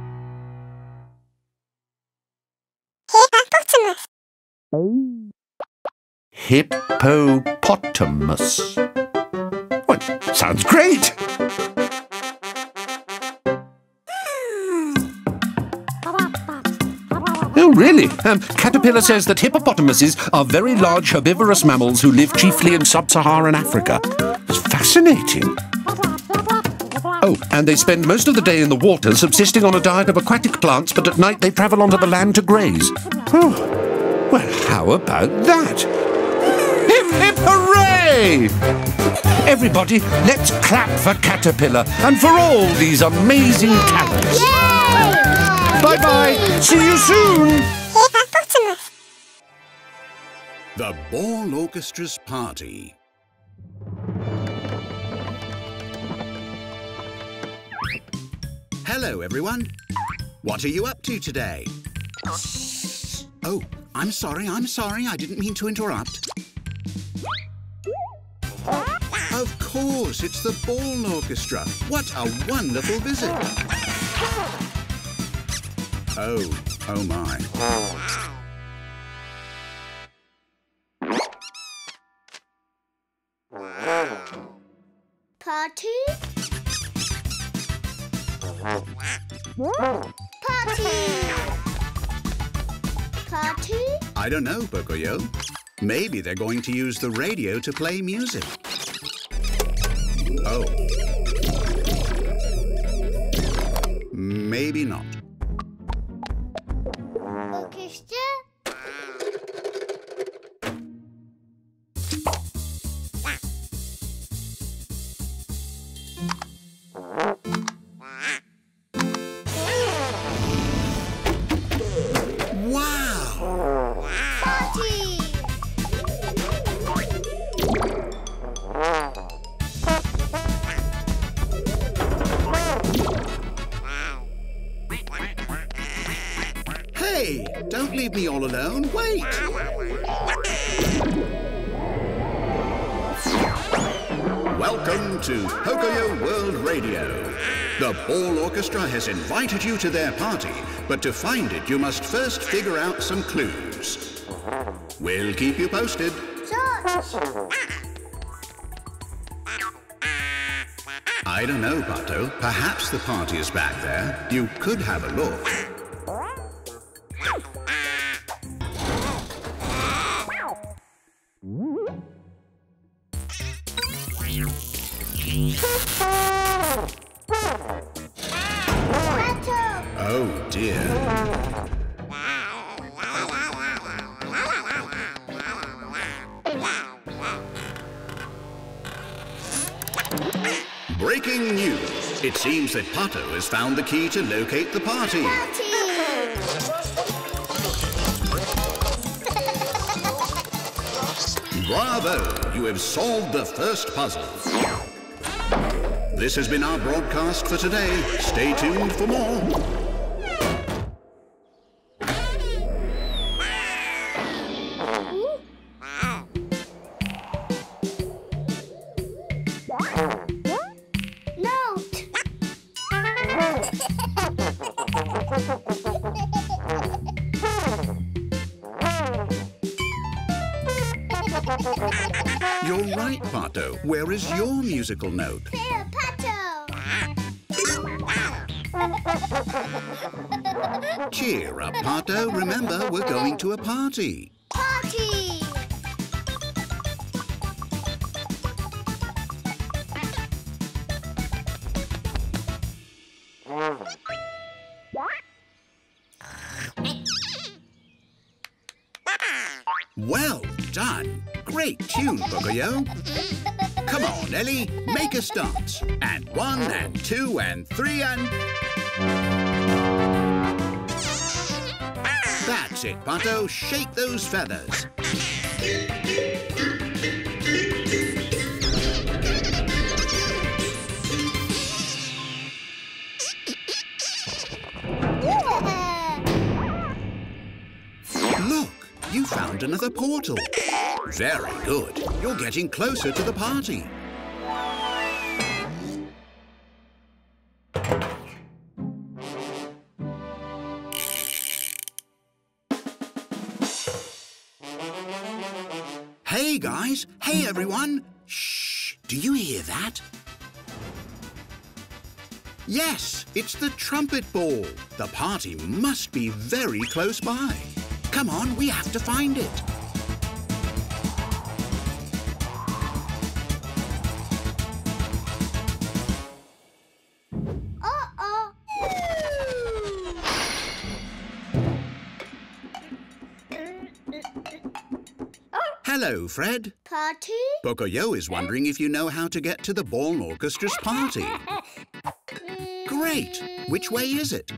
Hippopotamus. Hippopotamus. Well, sounds great. Oh, really? Um, Caterpillar says that hippopotamuses are very large herbivorous mammals who live chiefly in sub-Saharan Africa. It's fascinating. Oh, and they spend most of the day in the water, subsisting on a diet of aquatic plants, but at night they travel onto the land to graze. Oh, well, how about that? Hip, hip, hooray! Everybody, let's clap for Caterpillar and for all these amazing talents. Yay! Bye-bye. See you soon. Hippopotamus. The Ball Orchestra's party. Hello, everyone. What are you up to today? Oh, I'm sorry, I'm sorry. I didn't mean to interrupt. Of course, it's the Ball Orchestra. What a wonderful visit. Oh, oh my. Party? Party! Party? I don't know, Pocoyo. Maybe they're going to use the radio to play music. Oh. Maybe not. Orchestra? Wow! Party! Hey, don't leave me all alone. Wait! Welcome to Pocoyo World Radio. The Ball Orchestra has invited you to their party, but to find it, you must first figure out some clues. We'll keep you posted. George! I don't know, Pato. Perhaps the party is back there. You could have a look. Oh dear. Breaking news. It seems that Pato has found the key to locate the party. Bravo! You have solved the first puzzle. This has been our broadcast for today. Stay tuned for more. Note! You're right, Pato. Where is your musical note? Here, Pato! Cheer up, Pato. Remember, we're going to a party. Party! done. Great tune, Pocoyo. Come on, Ellie, make us dance. And one, and two, and three, and... That's it, Pato. Shake those feathers. Look, you found another portal. Very good. You're getting closer to the party. Hey, guys. Hey, everyone. Shh. Do you hear that? Yes, it's the trumpet ball. The party must be very close by. Come on, we have to find it. Uh-oh. Hello, Fred. Party? Pocoyo is wondering if you know how to get to the Ball Orchestra's party. Great. Which way is it?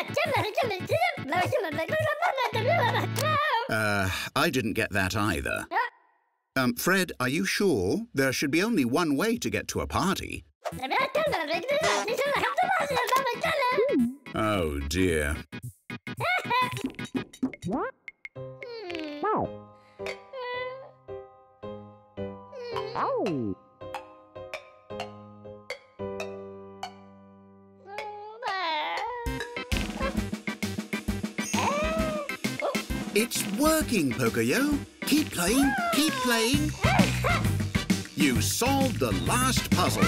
Uh, I didn't get that either. Um, Fred, are you sure? There should be only one way to get to a party. Oh, dear. It's working, Pocoyo. Keep playing, keep playing. You solved the last puzzle.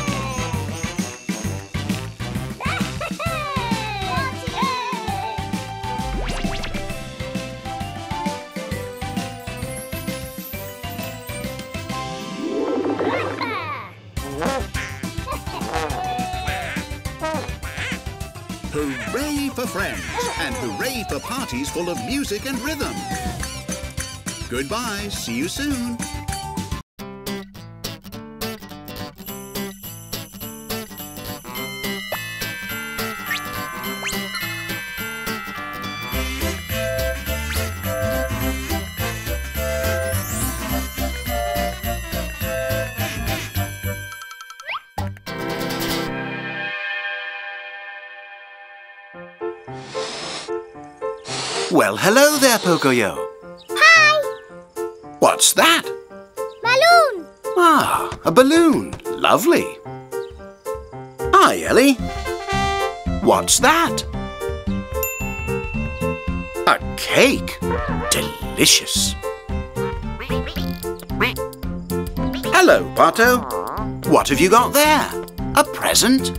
Hooray for friends, and hooray for parties full of music and rhythm. Goodbye, see you soon. Well, hello there, Pocoyo. Hi! What's that? Balloon! Ah, a balloon. Lovely. Hi, Ellie. What's that? A cake. Delicious. Hello, Pato. What have you got there? A present?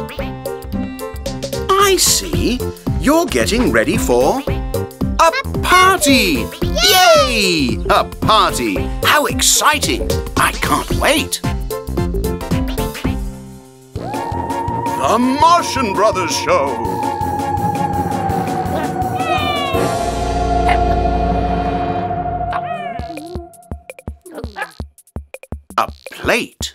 I see. You're getting ready for... a party! Yay! A party! How exciting! I can't wait! The Martian Brothers Show! A plate!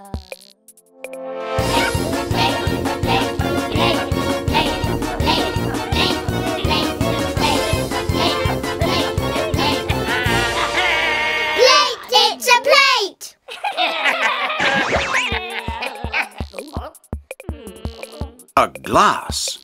A glass.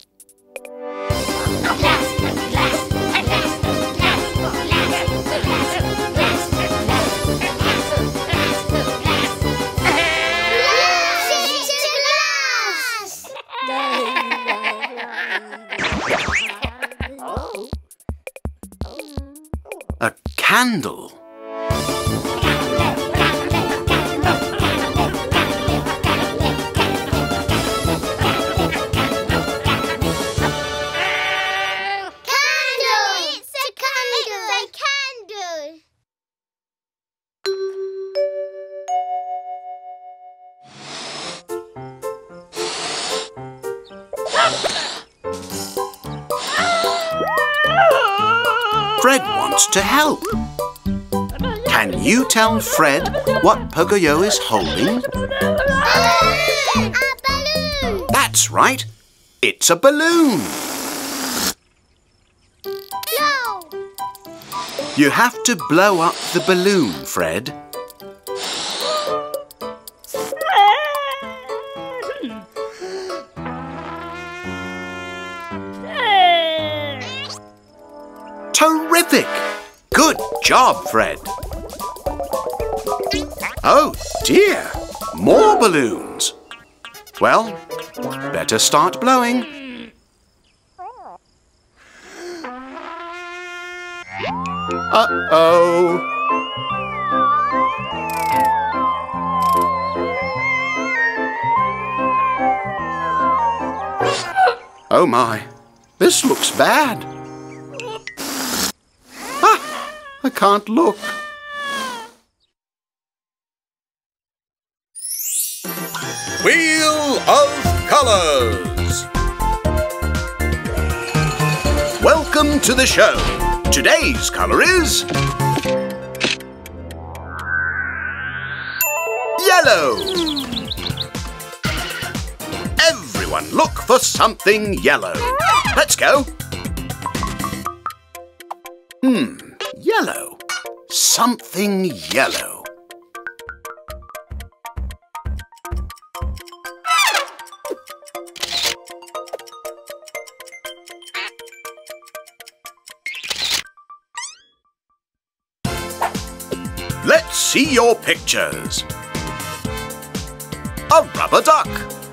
A candle. Fred wants to help. Can you tell Fred what Pocoyo is holding? A balloon! That's right. It's a balloon. Blow! You have to blow up the balloon, Fred. Terrific! Good job, Fred. Oh, dear. More balloons. Well, better start blowing. Uh-oh. Oh, my. This looks bad. Ah, I can't look. Wheel of Colours. Welcome to the show. Today's colour is yellow. Everyone look for something yellow. Let's go. Hmm, yellow. Something yellow. Let's see your pictures. A rubber duck.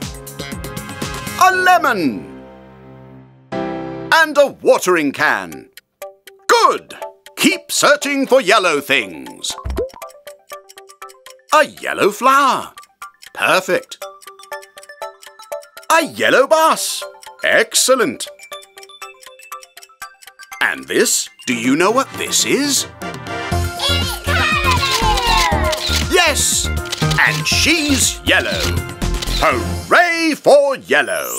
A lemon. And a watering can. Good! Keep searching for yellow things. A yellow flower. Perfect. A yellow bus. Excellent. And this? Do you know what this is? Yes! And she's yellow. Hooray for yellow!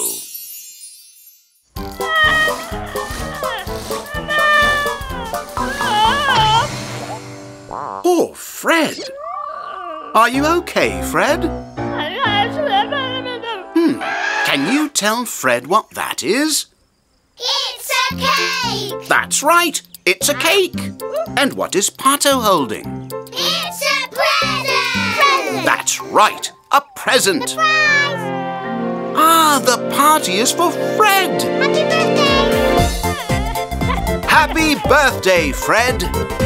Oh, Fred! Are you okay, Fred? Hmm. Can you tell Fred what that is? It's a cake! That's right! It's a cake! And what is Pato holding? It's a present! Present! That's right! A present! Surprise! Ah, the party is for Fred! Happy birthday! Happy birthday, Fred!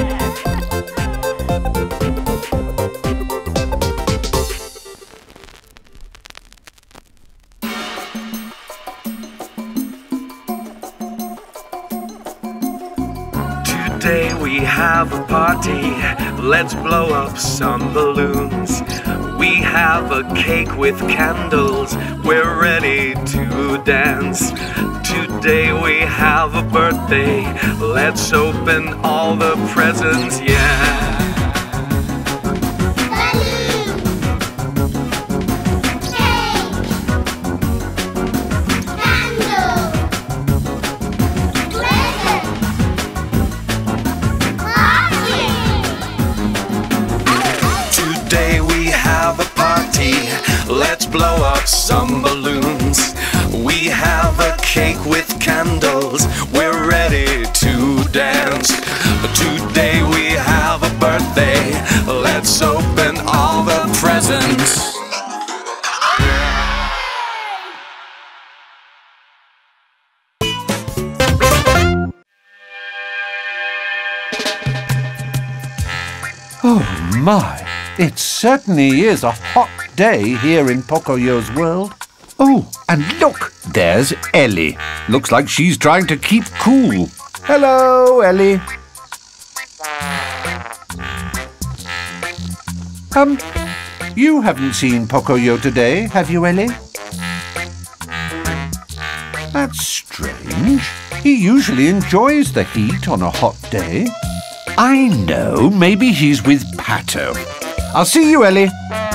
Today we have a party, let's blow up some balloons. We have a cake with candles, we're ready to dance. Today we have a birthday, let's open all the presents, yeah. Let's blow up some balloons. We have a cake with candles, we're ready to dance. Today we have a birthday, let's open all the presents. Oh my, it certainly is a hot day here in Pocoyo's world. Oh, and look, there's Ellie. Looks like she's trying to keep cool. Hello, Ellie. Um, you haven't seen Pocoyo today, have you, Ellie? That's strange. He usually enjoys the heat on a hot day. I know, maybe he's with Pato. I'll see you, Ellie.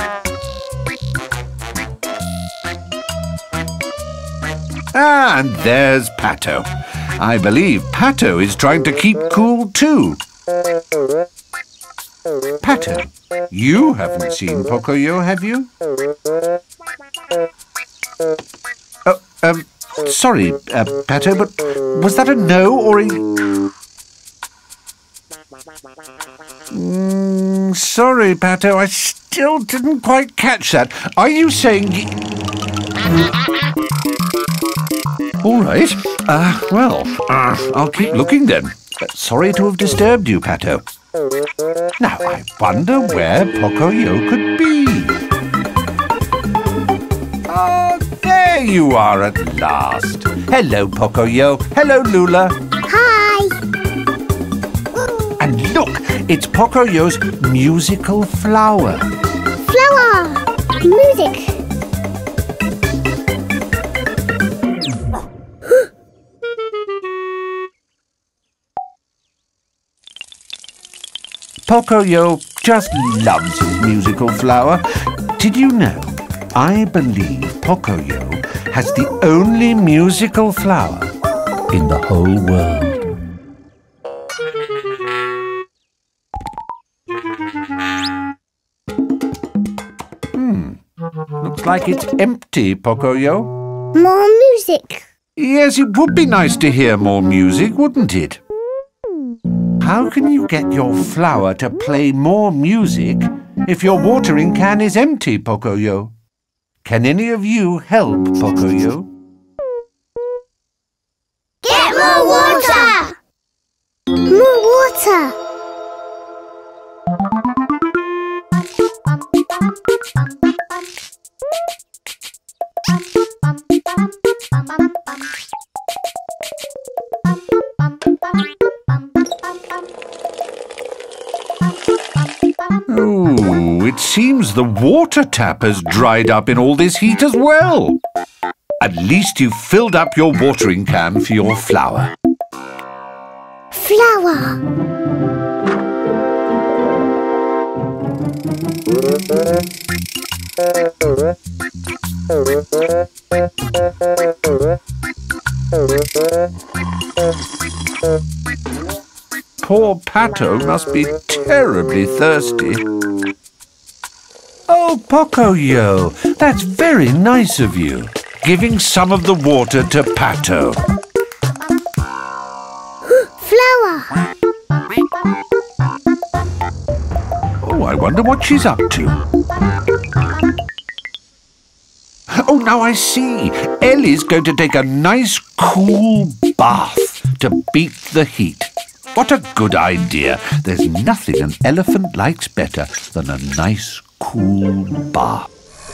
Ah, and there's Pato. I believe Pato is trying to keep cool too. Pato, you haven't seen Pocoyo, have you? Oh, um, sorry, uh, Pato, but was that a no or a... Mm, sorry, Pato, I still didn't quite catch that. Are you saying... All right. Uh, well, uh, I'll keep looking then. Uh, sorry to have disturbed you, Pato. Now, I wonder where Pocoyo could be. Oh, there you are at last. Hello, Pocoyo. Hello, Lula. Hi. And look, it's Pocoyo's musical flower. Flower. Music. Pocoyo just loves his musical flower. Did you know? I believe Pocoyo has the only musical flower in the whole world. Hmm. Looks like it's empty, Pocoyo. More music. Yes, it would be nice to hear more music, wouldn't it? How can you get your flower to play more music if your watering can is empty, Pocoyo? Can any of you help Pocoyo? Get more water! More water! Oh, it seems the water tap has dried up in all this heat as well. At least you've filled up your watering can for your flower. Flower. Poor Pato must be terribly thirsty. Oh, Pocoyo, that's very nice of you, giving some of the water to Pato. Flower. Oh, I wonder what she's up to. Oh, now I see. Ellie's going to take a nice cool bath to beat the heat. What a good idea. There's nothing an elephant likes better than a nice cool bath.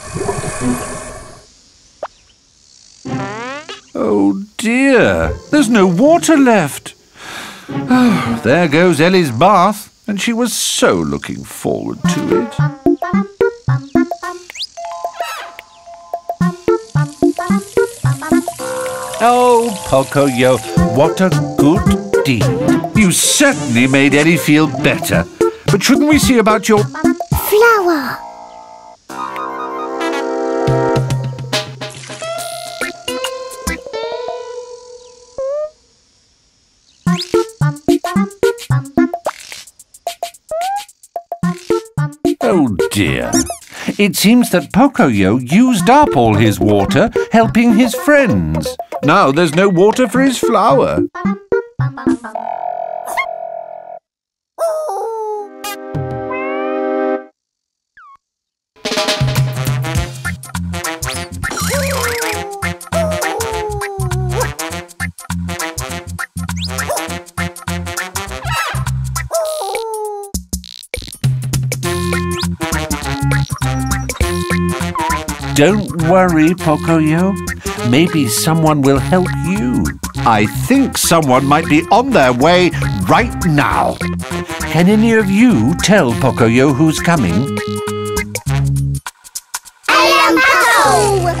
Oh dear, there's no water left. Oh, there goes Ellie's bath, and she was so looking forward to it. Oh, Pocoyo, what a good deed. You certainly made Ellie feel better. But shouldn't we see about your... Flower. Oh dear. It seems that Pocoyo used up all his water helping his friends. Now there's no water for his flower. Don't worry, Pocoyo. Maybe someone will help you. I think someone might be on their way right now. Can any of you tell Pocoyo who's coming? I am Pato!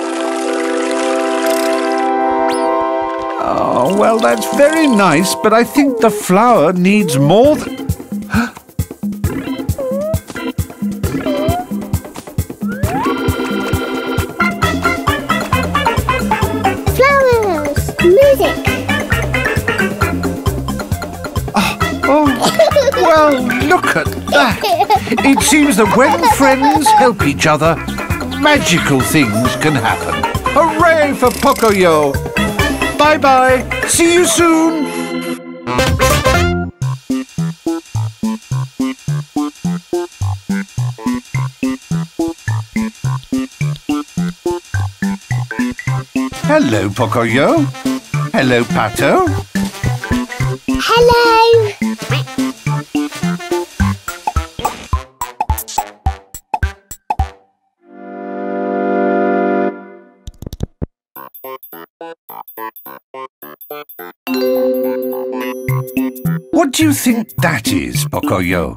Oh, well, that's very nice, but I think the flower needs more than... Music. Oh, well, Look at that! It seems that when friends help each other, magical things can happen. Hooray for Pocoyo! Bye-bye! See you soon! Hello, Pocoyo. Hello, Pato. Hello. What do you think that is, Pocoyo?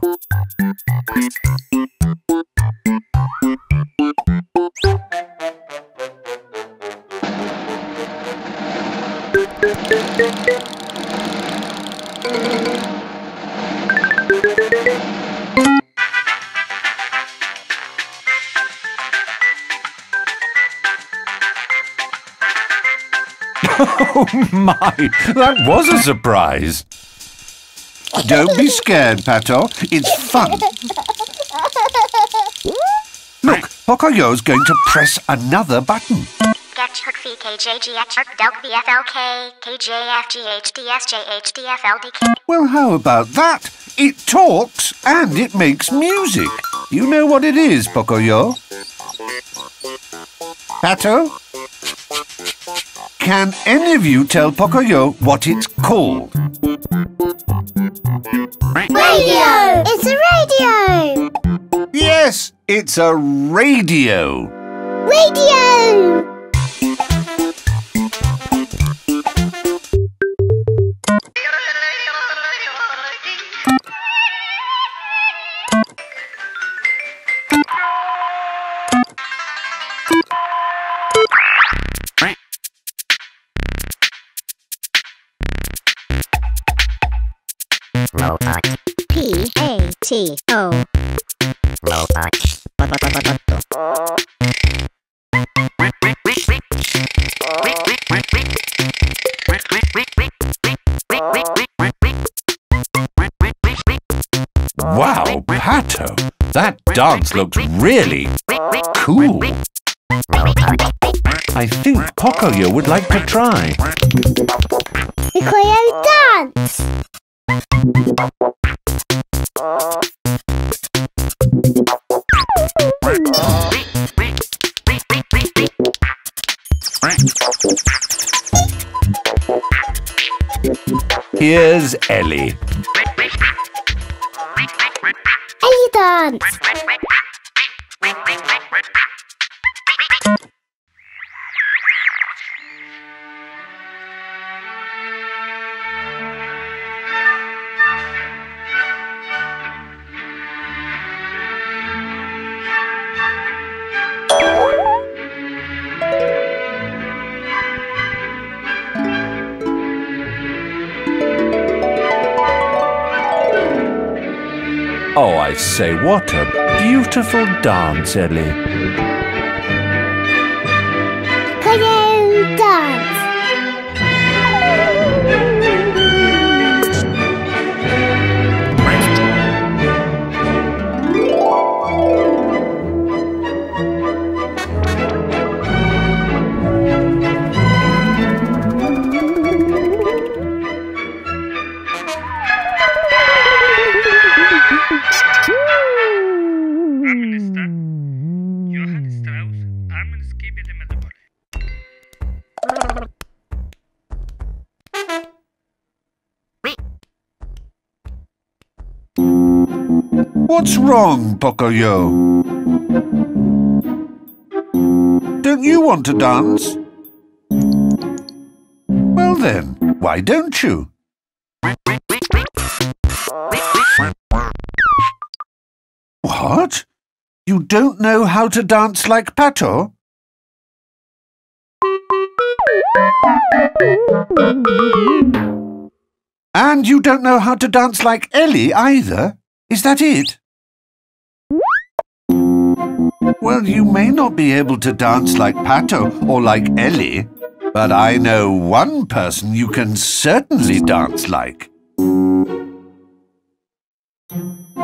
Oh my, that was a surprise. Don't be scared, Pato. It's fun. Look, Pocoyo's going to press another button. Get H V K J G H Del V F L K K J F G H D S J H D F L D K. Well, how about that? It talks and it makes music. You know what it is, Pocoyo? Pato? Can any of you tell Pocoyo what it's called? Radio! It's a radio! Yes, it's a radio. Radio! Robot. P A T O. Robot. Wow, Pato, that dance looks really cool. I think Pocoyo would like to try. Pocoyo dance! Here's Ellie. Ellie dance! Oh, I say, what a beautiful dance, Ellie. Pocoyo dance! Johann Strauss, Armenskebe de Medebole. What's wrong, Pocoyo? Don't you want to dance? Well then, why don't you? What? You don't know how to dance like Pato? And you don't know how to dance like Ellie either? Is that it? Well, you may not be able to dance like Pato or like Ellie, but I know one person you can certainly dance like.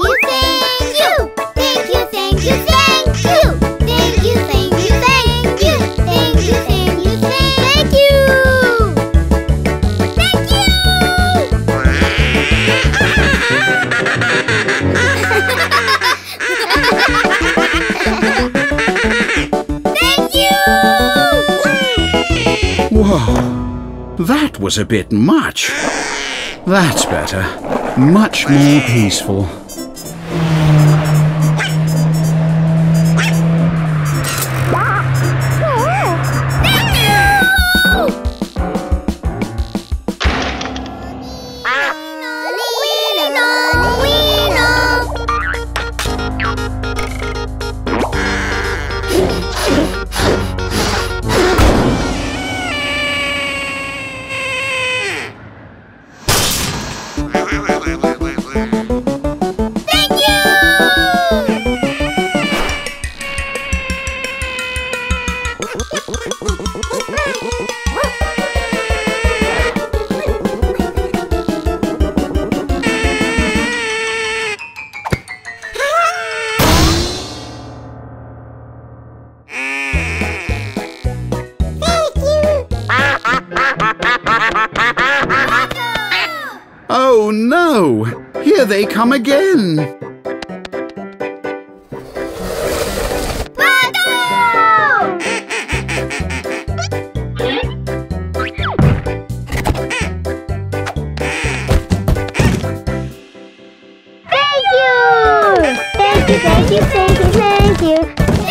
you, thank you. Thank you, thank you, thank you. Thank you, thank you, thank you. Thank you, thank you, thank you. Thank you. Thank you. Whoa, that was a bit much. That's better. Much more peaceful. no! Here they come again! Thank you, thank you, thank you.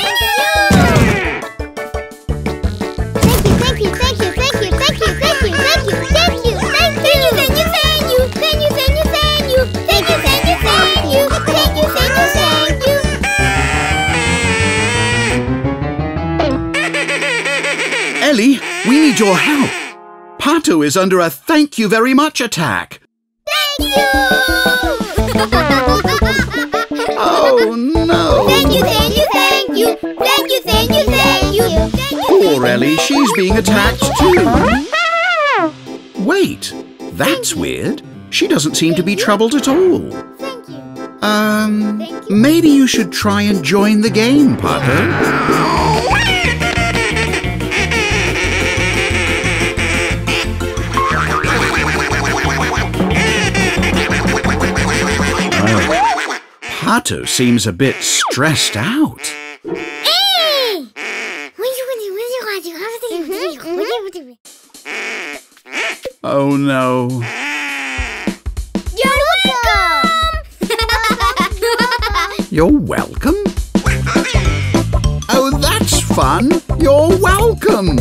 Thank you, thank you, thank you, thank you, thank you, thank you, thank you, thank you, thank you, thank you, thank you, thank you, thank you, thank you, thank you, thank you, thank you, thank you, thank you. Ellie, we need your help. Pato is under a thank you very much attack. Thank you! Oh no! Thank you, thank you, thank you, thank you, thank you, thank you, thank you. Poor Ellie, she's being attacked too. Wait, that's weird. She doesn't seem to be troubled at all. Thank you. Um, maybe you should try and join the game, Pato. Pato seems a bit stressed out. Hey! Oh no. You're welcome! You're welcome? Oh, that's fun. You're welcome.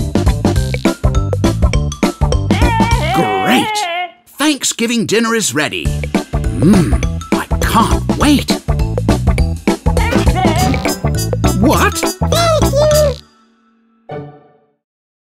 Great. Thanksgiving dinner is ready. Mmm, I can't wait. What?